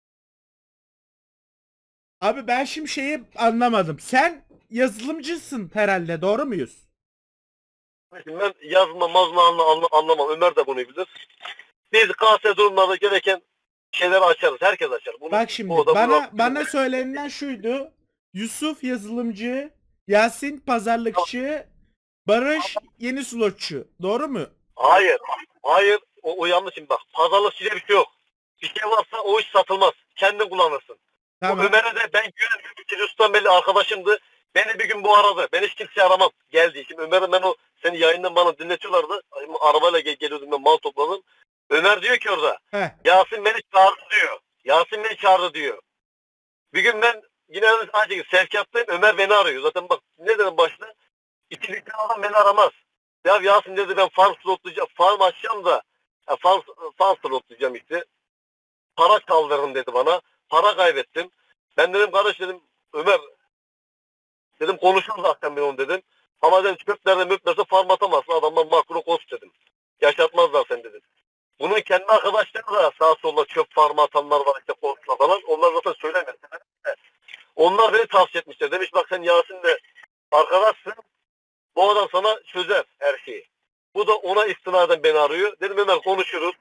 A: Abi ben şimdi şeyi anlamadım. Sen yazılımcısın herhalde, doğru muyuz?
D: Şimdi ben yazma mazma anlamam. Ömer de bunu iyi bilir. Biz KS durumlarda gereken şeyleri açarız. Herkes açar. Bunu,
A: Bak şimdi
D: o da
A: bana söylenilen şuydu. Yusuf yazılımcı, Yasin pazarlıkçı, Barış yeni slotçu. Doğru mu?
D: Hayır. Hayır. O yanlış şimdi bak. Pazarlıkçı diye bir şey yok. Bir şey varsa o iş satılmaz. Kendin kullanırsın.
A: Tamam.
D: Ömer'e de ben güvenmiyorum. Üçüncüsünden belli arkadaşımdı. Beni bir gün bu aradı. Ben hiç kimseye aramam. Geldi. Şimdi Ömer'e ben o seni yayından bana dinletiyorlardı. Arabayla geliyordum, ben mal topladım. Ömer diyor ki orada.
A: Heh.
D: Yasin beni çağırdı diyor. Yasin beni çağırdı diyor. Bir gün ben yine aynı şekilde sevkiyattayım. Ömer beni arıyor. Zaten bak ne dedim başta. İçilikli adam beni aramaz. Ya Yasin dedi ben farm slotlayacağım. Farm açacağım da. Ya farm slotlayacağım işte. Para kaldırırım dedi bana. Para kaybettim. Ben dedim kardeş dedim Ömer dedim konuşalım zaten ben onu dedim. Ama dedim möplerse farm atamazsın. Adamlar makro kost dedim. Yaşatmazlar sen dedim. Bunun kendi arkadaşları da sağa sola çöp farmı atanlar var işte kostla falan. Onlar zaten söylemez. Onlar beni tavsiye etmişler. Demiş bak sen Yasin'le arkadaşsın. Bu adam sana çözer her şeyi. Bu da ona istinaden beni arıyor. Dedim Ömer konuşuruz.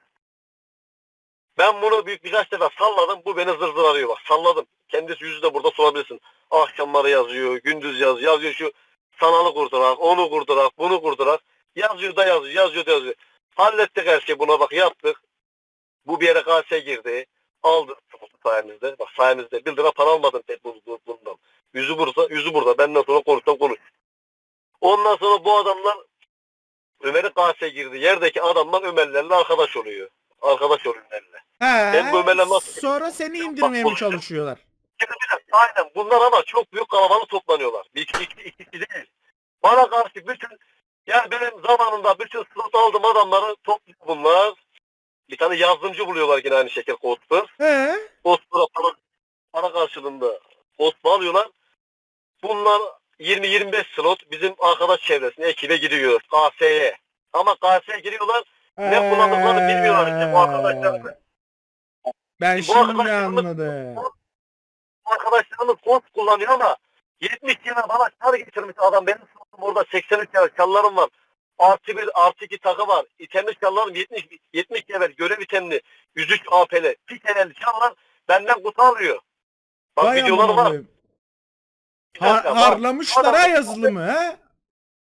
D: Ben bunu birkaç defa salladım. Bu beni zır zır arıyor bak. Salladım. Kendisi yüzü de burada sorabilirsin. Akşamları yazıyor. Gündüz yazıyor şu sanalı kurdurak, onu kurdurak, bunu kurdurak. Yazıyor da yazıyor. Yazıyor da yazıyor. Hallettik her şeyi buna bak yaptık. Bu bir yere KS girdi. Aldı sayemizde. Bak sayemizde. 1 lira para almadım bundan. Yüzü burada. Benden sonra konuş. Ondan sonra bu adamlar Ömer'e KS girdi. Yerdeki adamlar Ömer'lerle arkadaş oluyor. Arkadaş oluyor Ömer'le. Ben bu Ömer'le nasıl...
A: Sonra seni indirmeye mi çalışıyorlar?
D: Aynen. Bunlar ama çok büyük kalabalık toplanıyorlar. Bir iki değil. Bana karşı yani benim zamanımda bütün slot aldığım adamları topluyor bunlar. Bir tane yazılımcı buluyorlar yine aynı şekilde Ghost'u. Ghost'lara para karşılığında Ghost'u alıyorlar. Bunlar 20-25 slot bizim arkadaş çevresine ekibe giriyor. KS'ye. Ama KS'ye giriyorlar. Ne kullandıklarını bilmiyorlar işte bu arkadaşlar.
A: Ben şimdi anladım.
D: Bu arkadaşlarımız Ghost kullanıyor ama 70 yıla bana çar getirmiş adam. Benim slotum orada 83 yıl çallarım var. Artı 1, artı 2 takı var. İtemli çallarım 70 level görev itemli. 103 AP'li. Piteleli çallar benden kutu alıyor. Bak
A: Vay
D: videoları var.
A: Harlamışlar ha yazılımı ha.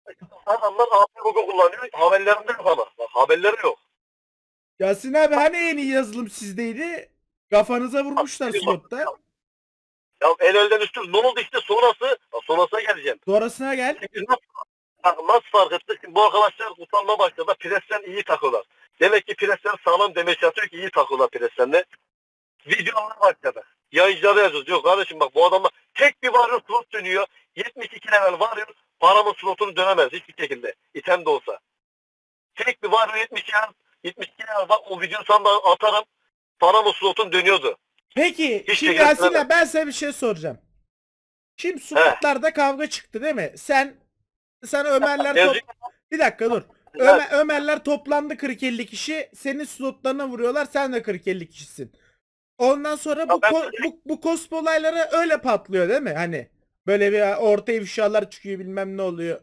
D: Adamlar AP Google kullanıyor. Haberlerinde yok ama. Bak haberleri yok.
A: Yasin abi hani en iyi yazılım sizdeydi? Kafanıza vurmuşlar slotta.
D: Ya el elden üstü ne oldu işte sonrası? Sonrasına geleceğim.
A: Sonrasına gel.
D: Şimdi nasıl fark ettik? Şimdi bu arkadaşlar utanma başladı. Presten iyi takıyorlar. Demek ki presten sağlam demeye çalışıyor ki iyi takıyorlar prestenle. Videolar başladı. Yayıncılara yazıyoruz. Yok kardeşim bak bu adamlar tek bir varıyor slot dönüyor. 72 level varıyor. Paramın slotunu dönemez hiçbir şekilde. İtem de olsa. Tek bir varıyor 72 level var. O videoyu sana da atarım. Paramın slotun dönüyordu.
A: Peki
D: Hiç
A: şimdi
D: şekilde
A: Yasin abi
D: söylemem.
A: ben sana bir şey soracağım. Şimdi slotlarda kavga çıktı değil mi? Sen Ömerler
D: Yazık.
A: bir dakika dur. Ömerler toplandı 40-50 kişi. Senin slotlarına vuruyorlar. Sen de 40-50 kişisin. Ondan sonra bu
D: ben-
A: bu cosp olayları öyle patlıyor değil mi? Hani böyle bir orta ifşalar çıkıyor bilmem ne oluyor.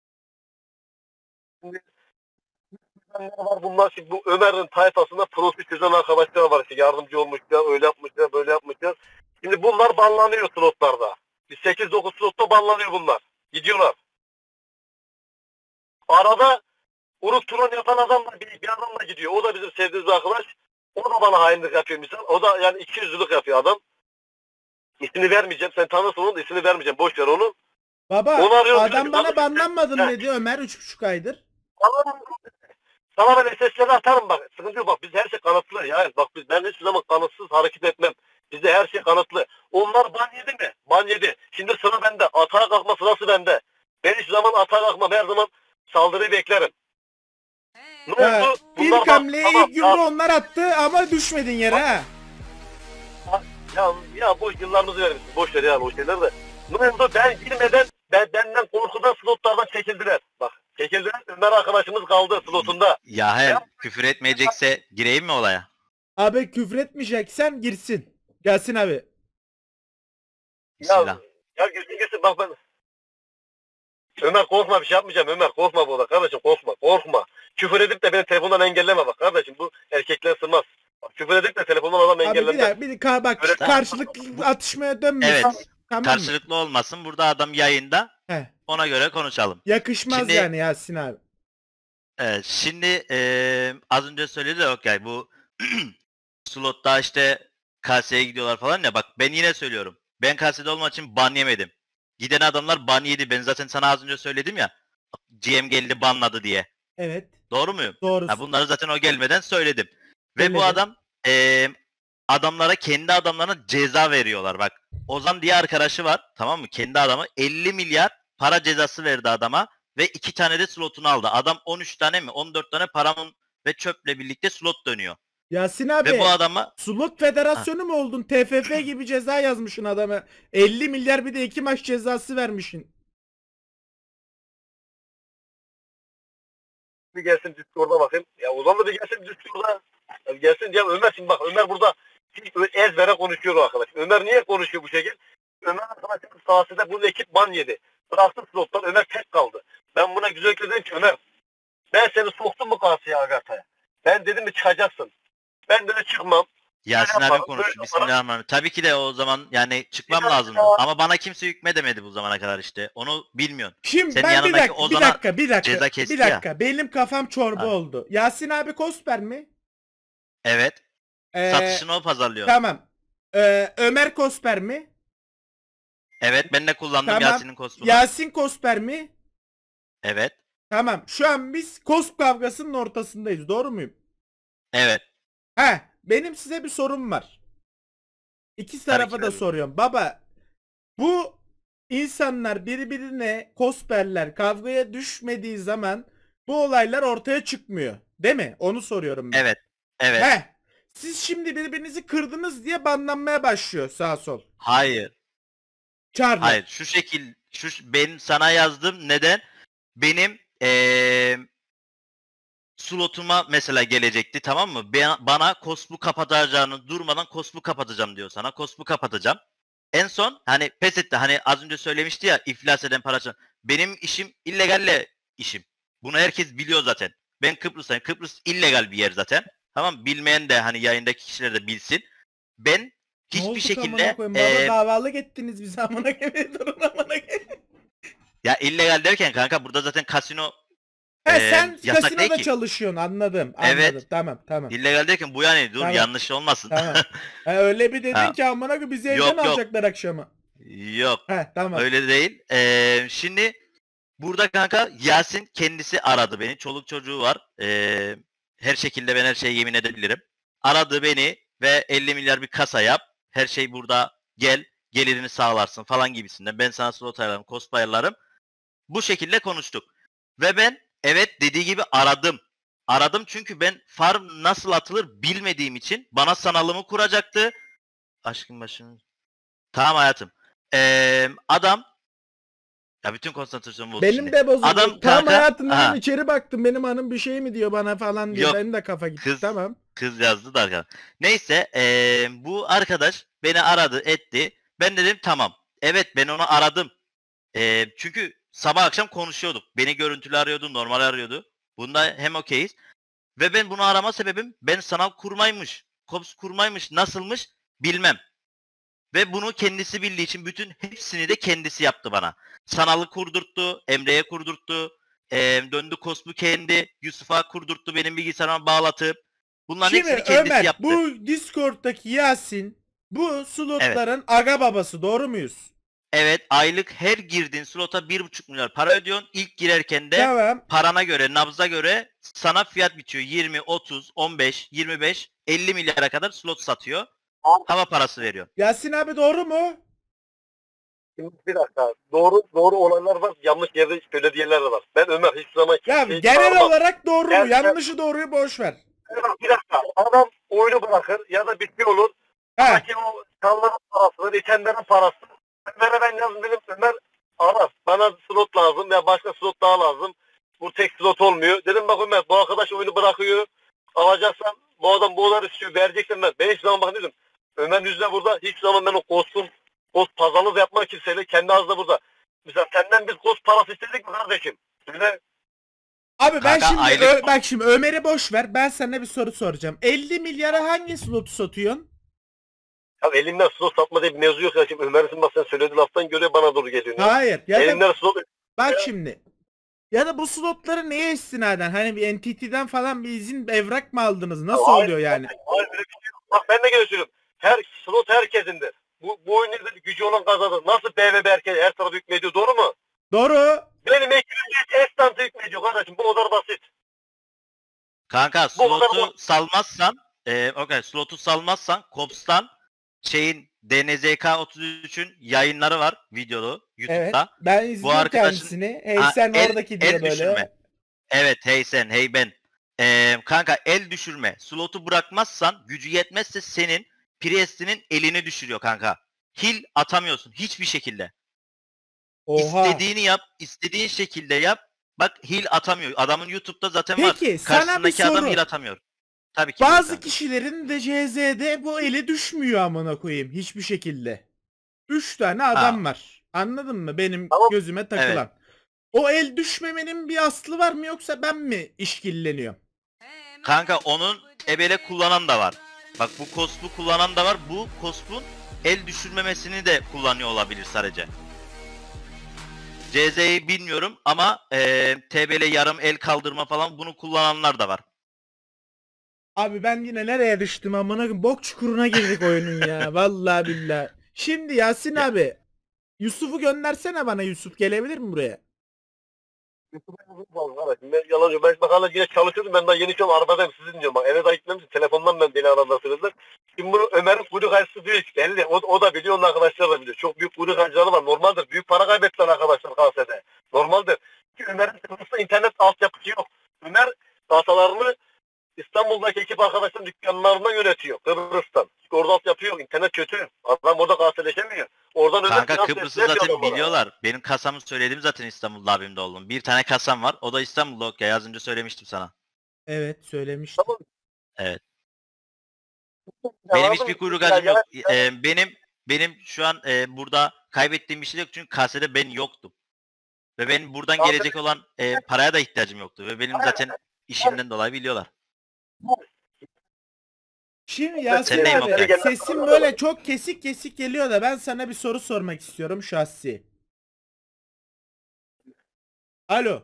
D: Var bunlar şimdi bu Ömer'in tayfasında profil çözen arkadaşlar var. İşte yardımcı olmuşlar, öyle yapmışlar, böyle yapmışlar. Şimdi bunlar banlanıyor slotlarda. Bir 8-9 slotta banlanıyor bunlar. Gidiyorlar. Arada Uruk Turan yapan adam da bir adam da gidiyor. O da bizim sevdiğimiz bir arkadaş. O da bana hainlik yapıyor misal. O da yani 200'lülük yapıyor adam. İsmini vermeyeceğim. Sen tanırsın onu da ismini vermeyeceğim. Boş ver onu.
A: Baba
D: Onu arıyorum,
A: adam
D: diyor ki,
A: bana
D: "Kardeşim,
A: banlanmadın
D: he."
A: dedi Ömer 3,5 aydır.
D: Sana ben SS'leri atarım bak. Sıkıntı yok bak biz her şey kanıtlı. Yani bak ben hiçbir zaman kanıtsız hareket etmem. Bizde her şey kanıtlı. Onlar ban yedi mi? Ban yedi. Şimdi sıra bende. Atağa kalkma sırası bende. Ben hiçbir zaman atağa kalkmam. Her zaman saldırıyı beklerim. Ne
A: Ha,
D: oldu? Bunlar
A: ilk hamleyi
D: tamam,
A: ilk yumruğu onlar attı ama düşmedin yere ha.
D: ya boş yıllarımızı vermişsin. Boş ver yani o şeyler de. Ne oldu? Ben girmeden benden korkudan slotlardan çekildiler. Bak çekildiler. Ömer arkadaşımız kaldı slotunda.
B: Yaher küfür etmeyecekse gireyim mi olaya?
A: Abi küfür etmeyeceksen girsin. Gelsin abi.
B: Bismillah.
D: Ya girsin bak ben. Ömer korkma bir şey yapmayacağım Ömer korkma bu arada kardeşim korkma. Küfür edip de beni telefondan engelleme bak kardeşim bu erkekler sığmaz. Bak, küfür edip de telefondan adam
A: Abi bir
D: engellenmez.
A: dakika bak
D: Öyle-
A: karşılıklı atışmaya dönmesin.
B: Evet.
A: Tamam mı?
B: Karşılıklı olmasın. Burada adam yayında.
A: Heh,
B: Ona göre konuşalım.
A: yakışmaz
B: Şimdi-
A: yani Yasin abi.
B: Evet. Şimdi az önce söyledi ya okay, bu slotta işte KS'ye gidiyorlar falan ya. Bak ben yine söylüyorum. Ben KS'de olmak için ban yemedim. Giden adamlar ban yedi. Ben zaten sana az önce söyledim ya. GM geldi banladı diye.
A: Evet.
B: Doğru muyum?
A: Doğrusu.
B: Ha, bunları zaten o gelmeden söyledim. Ve
A: Söyledin.
B: bu adam adamlara kendi adamlarına ceza veriyorlar bak. Ozan diye arkadaşı var tamam mı? Kendi adamı 50 milyar para cezası verdi adama ve 2 tane de slotunu aldı. Adam 13 tane mi 14 tane paramın ve çöple birlikte slot dönüyor.
A: Yasin abi.
B: Ve bu adama
A: Slot Federasyonu mu oldun? TFF gibi ceza yazmışsın adama. 50 milyar bir de 2 maç cezası vermişsin.
D: Bir gelsin Discord'a bakayım. Ya Ozan da bir gelsin Discord'a. Ya gelsin ya Ömer şimdi bak Ömer burada hiç ezbere konuşuyor o arkadaş. Ömer niye konuşuyor bu şekilde? Ömer arkadaşımız sahasında bunun ekip ban yedi. Bıraktı slottan Ömer tek kaldı. Ben buna güzel dedim ki Ömer ben seni soktum mu karşıya Agata'ya? Ben dedim mi çıkacaksın. Ben de çıkmam.
B: Yasin
D: Böyle
B: abi
D: yaparım,
B: konuştu.
D: böyle
B: Bismillahirrahmanirrahim. Tabii ki de o zaman yani çıkmam
D: Bir
B: lazımdı.
D: dakika.
B: Ama bana kimse hükmedemedi bu zamana kadar işte. Onu bilmiyorsun.
A: Şimdi
B: Senin
A: ben bir
B: yanındaki
A: dakika, bir
B: Ozan'a
A: dakika, bir dakika,
B: ceza kesti
A: bir dakika. Benim kafam çorba
B: Abi.
A: oldu. Yasin abi Kosper mi?
B: Evet.
A: Ee,
B: Satışını o pazarlıyor.
A: Tamam. Ömer Kosper mi?
B: Evet ben de kullandım
A: Tamam.
B: Yasin'in kostümünü.
A: Yasin Kosper mi?
B: Evet.
A: Tamam. Şu an biz Kosp kavgasının ortasındayız. Doğru muyum?
B: Evet.
A: Benim size bir sorum var. İki
B: Tabii
A: tarafa
B: ki
A: da
B: öyle.
A: soruyorum. Baba, bu insanlar birbirine Kosperler kavgaya düşmediği zaman bu olaylar ortaya çıkmıyor. Değil mi? Onu soruyorum ben.
B: Evet. Evet.
A: Siz şimdi birbirinizi kırdınız diye banlanmaya başlıyor sağ sol.
B: Hayır.
A: Charlie.
B: Hayır. Şu şekil ben sana yazdım. Neden? Benim slotuma mesela gelecekti tamam mı? Bana Kospu kapatacağını durmadan Kospu kapatacağım diyor sana. Kospu kapatacağım. En son hani pes etti. Hani az önce söylemişti ya iflas eden parası. Benim işim illegalle işim. Bunu herkes biliyor zaten. Ben Kıbrıs'tayım. Kıbrıs illegal bir yer zaten. Tamam bilmeyen de hani yayındaki kişiler de bilsin. Ben
A: Ne
B: hiçbir
A: olduk
B: şekilde
A: amına koyayım? Baba davalık ettiniz bizi amına koyayım. Durun amına koyayım.
B: Ya illegal derken kanka burada zaten kasino
A: He sen
B: yasak değil
A: kasinoda
B: ki.
A: çalışıyorsun, anladım.
B: Evet.
A: Anladım. Tamam.
B: İllegal derken bu yani dur
A: Tamam.
B: yanlış olmasın.
A: Tamam. Öyle bir dedin
B: Ha.
A: ki amına koyayım bizi evden
B: Yok, yok.
A: alacaklar akşama.
B: Yok.
A: He tamam.
B: Öyle değil. Şimdi burada kanka Yasin kendisi aradı beni. Çoluk çocuğu var. Her şekilde ben her şeye yemin edebilirim. Aradı beni ve 50 milyar bir kasa yap. Her şey burada gel. Gelirini sağlarsın falan gibisinden. Ben sana slot ayarlarım, cost ayarlarım. Bu şekilde konuştuk. Ve ben evet dediği gibi aradım. Aradım çünkü ben farm nasıl atılır bilmediğim için bana sanalımı kuracaktı. Aşkım başım. Tamam hayatım. Adam ya bütün konsantrasyonumu bozdu
A: Benim
B: şimdi.
A: de bozuldu.
B: Adam
A: Tam
B: kanka,
A: hayatım
B: aha.
A: dedim, içeri baktım, benim hanım bir şey mi diyor bana falan diyor.
B: Yok,
A: Benim de kafa gitti.
B: kız-
A: Tamam.
B: Kız yazdı da arkadan. Neyse bu arkadaş beni aradı etti. Ben dedim tamam. Evet ben onu aradım. Çünkü sabah akşam konuşuyorduk. Beni görüntülü arıyordu, normal arıyordu. Bunda hem okeyiz. Ve ben bunu arama sebebim ben sanal kurmaymış, kops kurmaymış, nasılmış bilmem. Ve bunu kendisi bildiği için bütün hepsini de kendisi yaptı bana. Sanalı kurdurttu, Emre'ye kurdurttu, döndü kospu kendi, Yusuf'a kurdurttu benim bilgisayarıma bağlatıp. Bunların
A: Şimdi
B: hepsini kendisi
A: Ömer,
B: yaptı.
A: bu Discord'daki Yasin bu slotların aga babası, doğru muyuz?
B: Evet aylık her girdiğin slota 1,5 milyar para ödüyorsun. İlk girerken de
A: Tamam.
B: parana göre, nabza göre sana fiyat bitiyor. 20, 30, 15, 25, 50 milyara kadar slot satıyor. Hava parası veriyor.
A: Yasin abi doğru mu?
D: Şimdi bir dakika. Doğru olanlar var. Yanlış yerde söylediği yerler de var. Ben Ömer hiçbir zaman
A: Ya
D: kimseyi
A: genel
D: çağırmam.
A: olarak doğru mu?
D: Ben-
A: Yanlışı doğruyu boş ver.
D: Bir dakika. Adam oyunu bırakır ya da bir şey olur.
A: He.
D: Belki o çalların parası, içenlerin parası. Ömer'e ben yazdım dedim. Ömer arar. Bana slot lazım ya başka slot daha lazım. Bu tek slot olmuyor. Dedim bak Ömer bu arkadaş oyunu bırakıyor. Alacaksan bu adam bu kadar istiyor. Vereceksen ben hiçbir zaman bak dedim. Ömer yüzüne burada hiçbir zaman ben o kost pazarlığı da yapmak kimseyle kendi ağzında burada. Mesela senden biz kost parası istedik mi kardeşim? Söyle.
A: Abi ben
B: Kanka,
A: şimdi
B: aylık-
A: bak şimdi Ömer'i boş ver. Ben sana bir soru soracağım. 50 milyara hangi slotu satıyorsun?
D: Ya elinden slot satma diye bir mevzu yok ya. Şimdi Ömer'in bak sen söylediğin laftan göre bana doğru geliyor.
A: Hayır. Ya da
D: Elinden slot
A: bak şimdi. Ya da bu slotları neye istinaden? Hani bir NTT'den falan bir izin, evrak mı aldınız? Nasıl
D: Hayır,
A: oluyor yani?
D: Hayır öyle bir şey yok. Bak ben de gene söylüyorum. Her slot herkesindir. Bu oyunda gücü olan kazanır. Nasıl BVB herkes her tarafı hükmediyor doğru mu?
A: Doğru.
D: Benim ekibimde estantı hükmediyor kardeşim. Bu kadar basit.
B: Kanka
D: Bu kadar
B: slotu salmazsan, slotu salmazsan Kops'tan DNZK 33'ün yayınları var videolu
A: Evet.
B: YouTube'da.
A: Ben izliyorum
B: arkadaşın-
A: kendisini. Hey
B: Ha,
A: sen
B: el-
A: oradaki diyor
B: el
A: böyle.
B: düşürme. Evet hey sen hey ben. Kanka el düşürme. Slotu bırakmazsan gücü yetmezse senin Priest'inin elini düşürüyor kanka. Heal atamıyorsun hiçbir şekilde.
A: Oha.
B: İstediğini yap, istediğin şekilde yap. Bak heal atamıyor. Adamın YouTube'da zaten var.
A: Peki sana bir
B: Karşısındaki adam
A: soru.
B: heal atamıyor. Tabii ki.
A: Bazı
B: kanka.
A: kişilerin de CZ'de bu eli düşmüyor amına koyayım hiçbir şekilde. 3 tane adam var. Anladın mı? Benim
D: Tamam.
A: gözüme takılan. O el düşmemenin bir aslı var mı yoksa ben mi işkilleniyorum?
B: Kanka onun ebele kullanan da var. Bak bu kospu kullanan da var. Bu kospun el düşürmemesini de kullanıyor olabilir sadece. CZ'yi bilmiyorum ama TBL yarım el kaldırma falan bunu kullananlar da var.
A: Abi ben yine nereye düştüm amına koyayım? Bok çukuruna girdik oyunun ya. Vallahi billahi. Şimdi Yasin
B: Ya.
A: abi. Yusuf'u göndersene bana. Yusuf gelebilir mi buraya?
D: Ben yalancı. Ben bak hala yine çalışıyordum. Ben daha yeni şu an arabadayım. Sizi dinliyorum. Bak eve daha gitmemişim. Telefondan ben beni aradılar söylediler. Şimdi bunu Ömer'in kuyruk acısı diyor işte. Belli. O da biliyor. Onun arkadaşlar da biliyor. Çok büyük kuyruk acıları var. Normaldir. Büyük para kaybettiler arkadaşlar KS'de. Normaldir. Çünkü Ömer'in Kıbrıs'ta internet altyapısı yok. Ömer datalarını İstanbul'daki ekip arkadaşların dükkanlarından yönetiyor. Kıbrıs'tan. Çünkü orada altyapı yok. İnternet kötü. Adam orada KS'leşemiyor. Oradan Ömer
B: Kanka
D: finans
B: Kıbrıs'ı
D: desteği yapıyor
B: zaten
D: adamlara.
B: biliyorlar. Benim kasamı söyledim zaten İstanbul'da abimde oldum. Bir tane kasam var. O da İstanbul'da okey. Az önce söylemiştim sana.
A: Evet söylemiştim.
D: Tamam.
B: Evet.
D: Ya
B: Benim
D: anladın
B: hiçbir
D: mı?
B: kuyruk
D: Ya
B: acım yok.
D: ya-
B: Benim şu an burada kaybettiğim bir şey yok çünkü kasede ben yoktum. Ve benim buradan
D: Abi-
B: gelecek olan paraya da ihtiyacım yoktu. Ve benim zaten işimden dolayı biliyorlar.
A: Şimdi Yasin
B: Sen neyim
A: abi
B: okey?
A: sesin böyle çok kesik kesik geliyor da ben sana bir soru sormak istiyorum şahsi. Alo.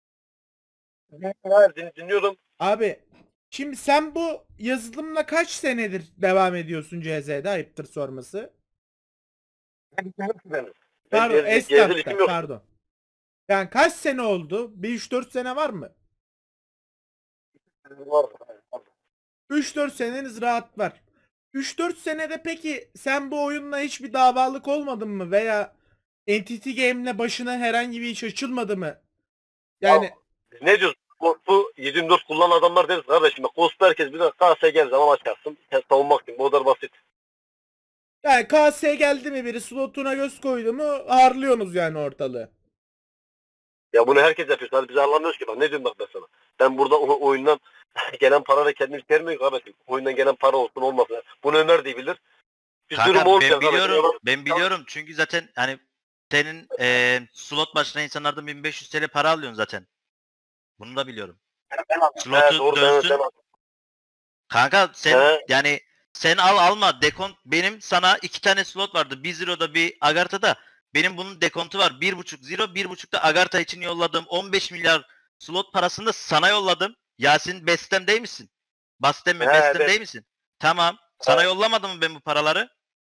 D: Dinliyorum.
A: Abi şimdi sen bu yazılımla kaç senedir devam ediyorsun CZ'de, ayıptır sorması? Pardon,
D: Gezeli
A: esnafta,
D: işim yok.
A: pardon. Yani kaç sene oldu? Bir 3-4 sene var mı? 3-4 seneniz rahat var. 3-4 senede peki sen bu oyunla hiçbir davalık olmadın mı? Veya Entity Game'le başına herhangi bir iş açılmadı mı? Yani
D: Ne diyorsun? Bu 724 kullanan adamlar deriz kardeşim. Cost herkes bir de KS gel zaman açarsın. Sen savunmak için. Bu kadar basit.
A: yani KS geldi mi, biri slotuna göz koydu mu harlıyorsunuz yani ortalığı.
D: Ya bunu herkes yapıyor. Sadece biz anlamıyoruz ki. Bak ne diyorum bak ben sana. Ben burada oyundan gelen parayla kendimi çıkarmıyorum kardeşim. Oyundan gelen para olsun olmasın. Bunu Ömer de bilir. Bir durum
B: Kanka
D: olacak
B: ben biliyorum.
D: kardeşim.
B: Ben biliyorum çünkü zaten hani senin slot başına insanlardan 1500 TL para alıyorsun zaten. Bunu da biliyorum. Slotu
D: doğru,
B: dönsün. Kanka sen
D: He.
B: yani sen alma dekont, benim sana 2 tane slot vardı. 1 Zero'da bir Agartha'da. Benim bunun dekontu var. 1.5 Zero, 1.5 da Agartha için yolladığım 15 milyar slot parasını da sana yolladım. Yasin Bestem değil misin? Bastem mi?
D: He,
B: Bestem
D: evet.
B: değil misin? Tamam. Sana
D: He.
B: yollamadım mı ben bu paraları?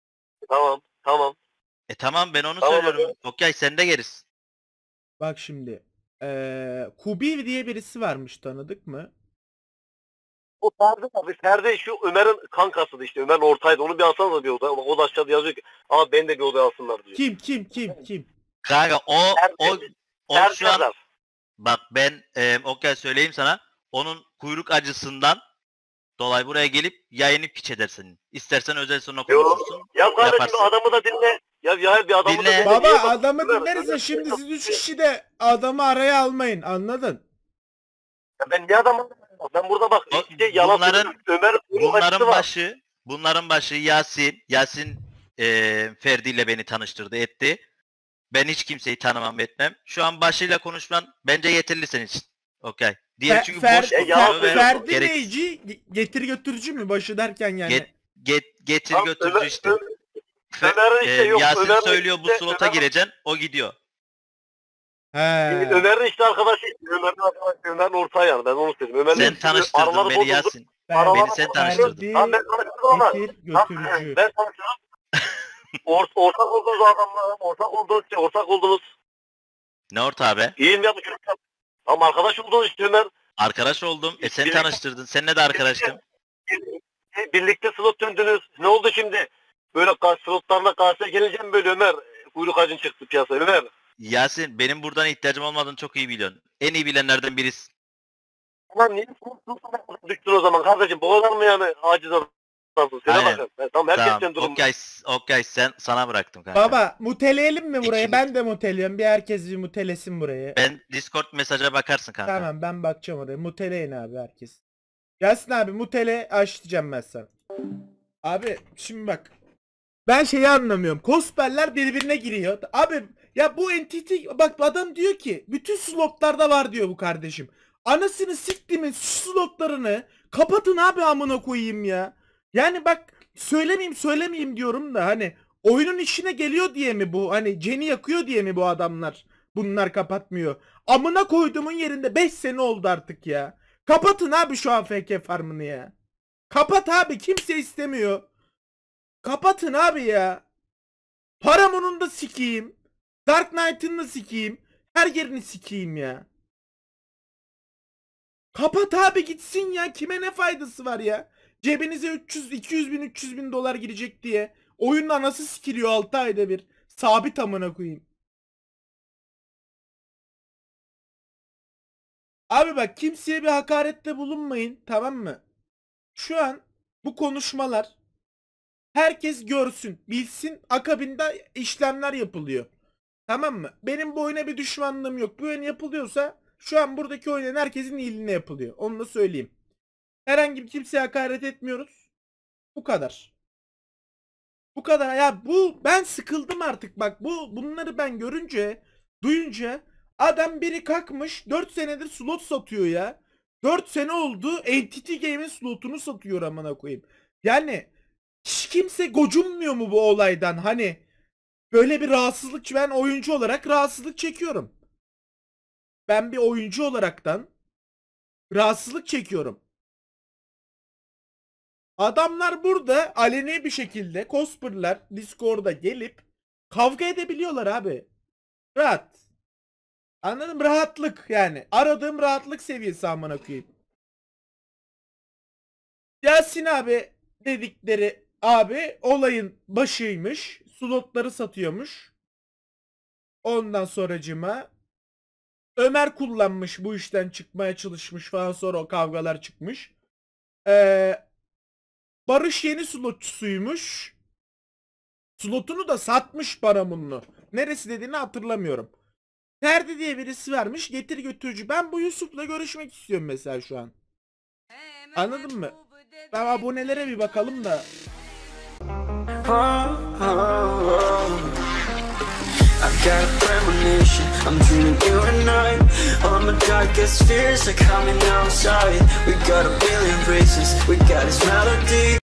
D: Tamam.
B: Tamam ben onu
D: Tamam
B: söylüyorum. Okey sen de gerisin.
A: Bak şimdi. Kubi diye birisi varmış, tanıdık mı?
D: O Ferdi abi. Ferdi şu Ömer'in kankasıydı işte. Ömer'in ortaydı. Onu bir alsana da bir odaya. Bak o da aşağıda yazıyor ki. Aa beni de bir odaya alsınlar diyor.
A: Kim?
B: Kanka o
D: Ferdi
B: şu an
D: Serdar.
B: bak ben okey söyleyeyim sana. Onun kuyruk acısından dolayı buraya gelip yayını piç edersin. İstersen özel sonra
D: Yo.
B: konuşursun.
D: Ya kardeşim
B: Yaparsın.
D: adamı da dinle. Ya bir adamı
B: Dinle.
D: da dinle.
A: Baba
D: Niye bak-
A: adamı
D: Ömer,
A: dinleriz de
D: Ömer-
A: şimdi siz 3 kişi de adamı araya almayın, anladın?
D: Ya ben niye adamı ben burada bak
B: O-
D: işte yalan
B: bunların-
D: söylüyorum. Ömer'in kuyruk acısı var.
B: Bunların başı Yasin Ferdi ile beni tanıştırdı etti. Ben hiç kimseyi tanımam etmem. Şu an başıyla konuşman bence yeterli senin için. Okey. Diğer çünkü boş konuşuyor ve
A: Ferdi
B: gerek-
A: neyici? Getir götürücü mü başı derken yani?
B: getir
D: Tamam,
B: götürücü işte.
D: Ömer'in işte yok.
B: Yasin
D: Ömer'in
B: söylüyor bu
D: işte-
B: slota gireceksin, o gidiyor.
A: He.
D: Ömer'in işte arkadaşı. Ömer'in ortağı yani ben onu söyleyeyim. Ömer'in
B: Sen tanıştırdın
D: araları
B: beni
D: bozuldu.
B: Yasin.
D: Araları
B: Beni sen tanıştırdın.
A: Ferdi
D: Tamam ben tanıştırdım ama.
A: getir
D: Tamam,
A: götürücü.
D: ben tanıştırdım. Ortak olduğunuz adamlar. Ortak oldunuz.
B: Ne ortağı be?
D: İyi mi yapmış? Ama arkadaş oldunuz işte Ömer.
B: Arkadaş oldum. Sen tanıştırdın. Seninle de arkadaştım.
D: Birlikte slot döndünüz. Ne oldu şimdi? Böyle slotlarla karşıya gelince mi böyle Ömer? Kuyruk acın çıktı piyasaya Ömer.
B: Yasin benim buradan ihtiyacım olmadığını çok iyi biliyorsun. En iyi bilenlerden birisin.
D: Ulan niye slotlara düştün o zaman kardeşim? Bu kadar mı yani aciz adamsın? Söyle
B: Aynen.
D: bakalım. Tamam herkes
B: Tamam.
D: senin durumun.
B: Okey sen sana bıraktım kanka.
A: Baba muteleyelim mi burayı?
B: İkimiz-
A: Ben de muteliyorum. Bir herkes bir mutelesin burayı.
B: Ben Discord mesaja bakarsın kanka.
A: Tamam ben bakacağım oraya. Muteleyin abi herkes. Yasin abi mutele açacağım ben sana. Abi şimdi bak. Ben şeyi anlamıyorum. Cosperler birbirine giriyor. Abi ya bu entity bak adam diyor ki bütün slotlarda var diyor bu kardeşim. Anasını siktimin slotlarını kapatın abi amına koyayım ya. Yani bak söylemeyeyim diyorum da hani oyunun içine geliyor diye mi bu? Hani Jen'i yakıyor diye mi bu adamlar? Bunlar kapatmıyor. Amına koyduğumun yerinde 5 sene oldu artık ya. Kapatın abi şu AFK farmını ya. Kapat abi, kimse istemiyor. Kapatın abi ya. Paramon'un da sikeyim. Dark Knight'ın da sikeyim. Her yerini sikeyim ya. Kapat abi gitsin ya. Kime ne faydası var ya? Cebinize 200 bin 300 bin dolar girecek diye. Oyunun anası sikiliyor 6 ayda bir. Sabit amına koyayım. Abi bak kimseye bir hakarette bulunmayın, tamam mı? Şu an bu konuşmalar herkes görsün, bilsin, akabinde işlemler yapılıyor. Tamam mı? Benim bu oyuna bir düşmanlığım yok. Bu oyun yapılıyorsa şu an buradaki oynayan herkesin iyiliğine yapılıyor. Onu da söyleyeyim. Herhangi bir kimseye hakaret etmiyoruz. Bu kadar. Bu kadar. Ya bu ben sıkıldım artık. Bak bunları ben görünce, duyunca adam biri kalkmış 4 senedir slot satıyor ya. 4 sene oldu Entity Game'in slotunu satıyor amına koyayım. Yani hiç kimse gocunmuyor mu bu olaydan? Hani böyle bir rahatsızlık, ben oyuncu olarak rahatsızlık çekiyorum. ben bir oyuncu olaraktan rahatsızlık çekiyorum. Adamlar burada aleni bir şekilde cosplay'ler Discord'a gelip kavga edebiliyorlar abi. Rahat. Anladım, rahatlık yani. Aradığım rahatlık seviyesi amına koyayım. Yasin abi dedikleri abi olayın başıymış. Slotları satıyormuş. Ondan sonracıma Ömer kullanmış, bu işten çıkmaya çalışmış falan, sonra o kavgalar çıkmış. Barış yeni slotçusuymuş. Slotunu da satmış Baramunlu. Neresi dediğini hatırlamıyorum. Ferdi diye birisi vermiş, getir götürücü. Ben bu Yusuf'la görüşmek istiyorum mesela şu an. Anladın mı? Ben abonelere bir bakalım da.
E: I've got a premonition, I'm dreaming you and I. All my darkest fears are coming outside. We got a billion races, we got this melody.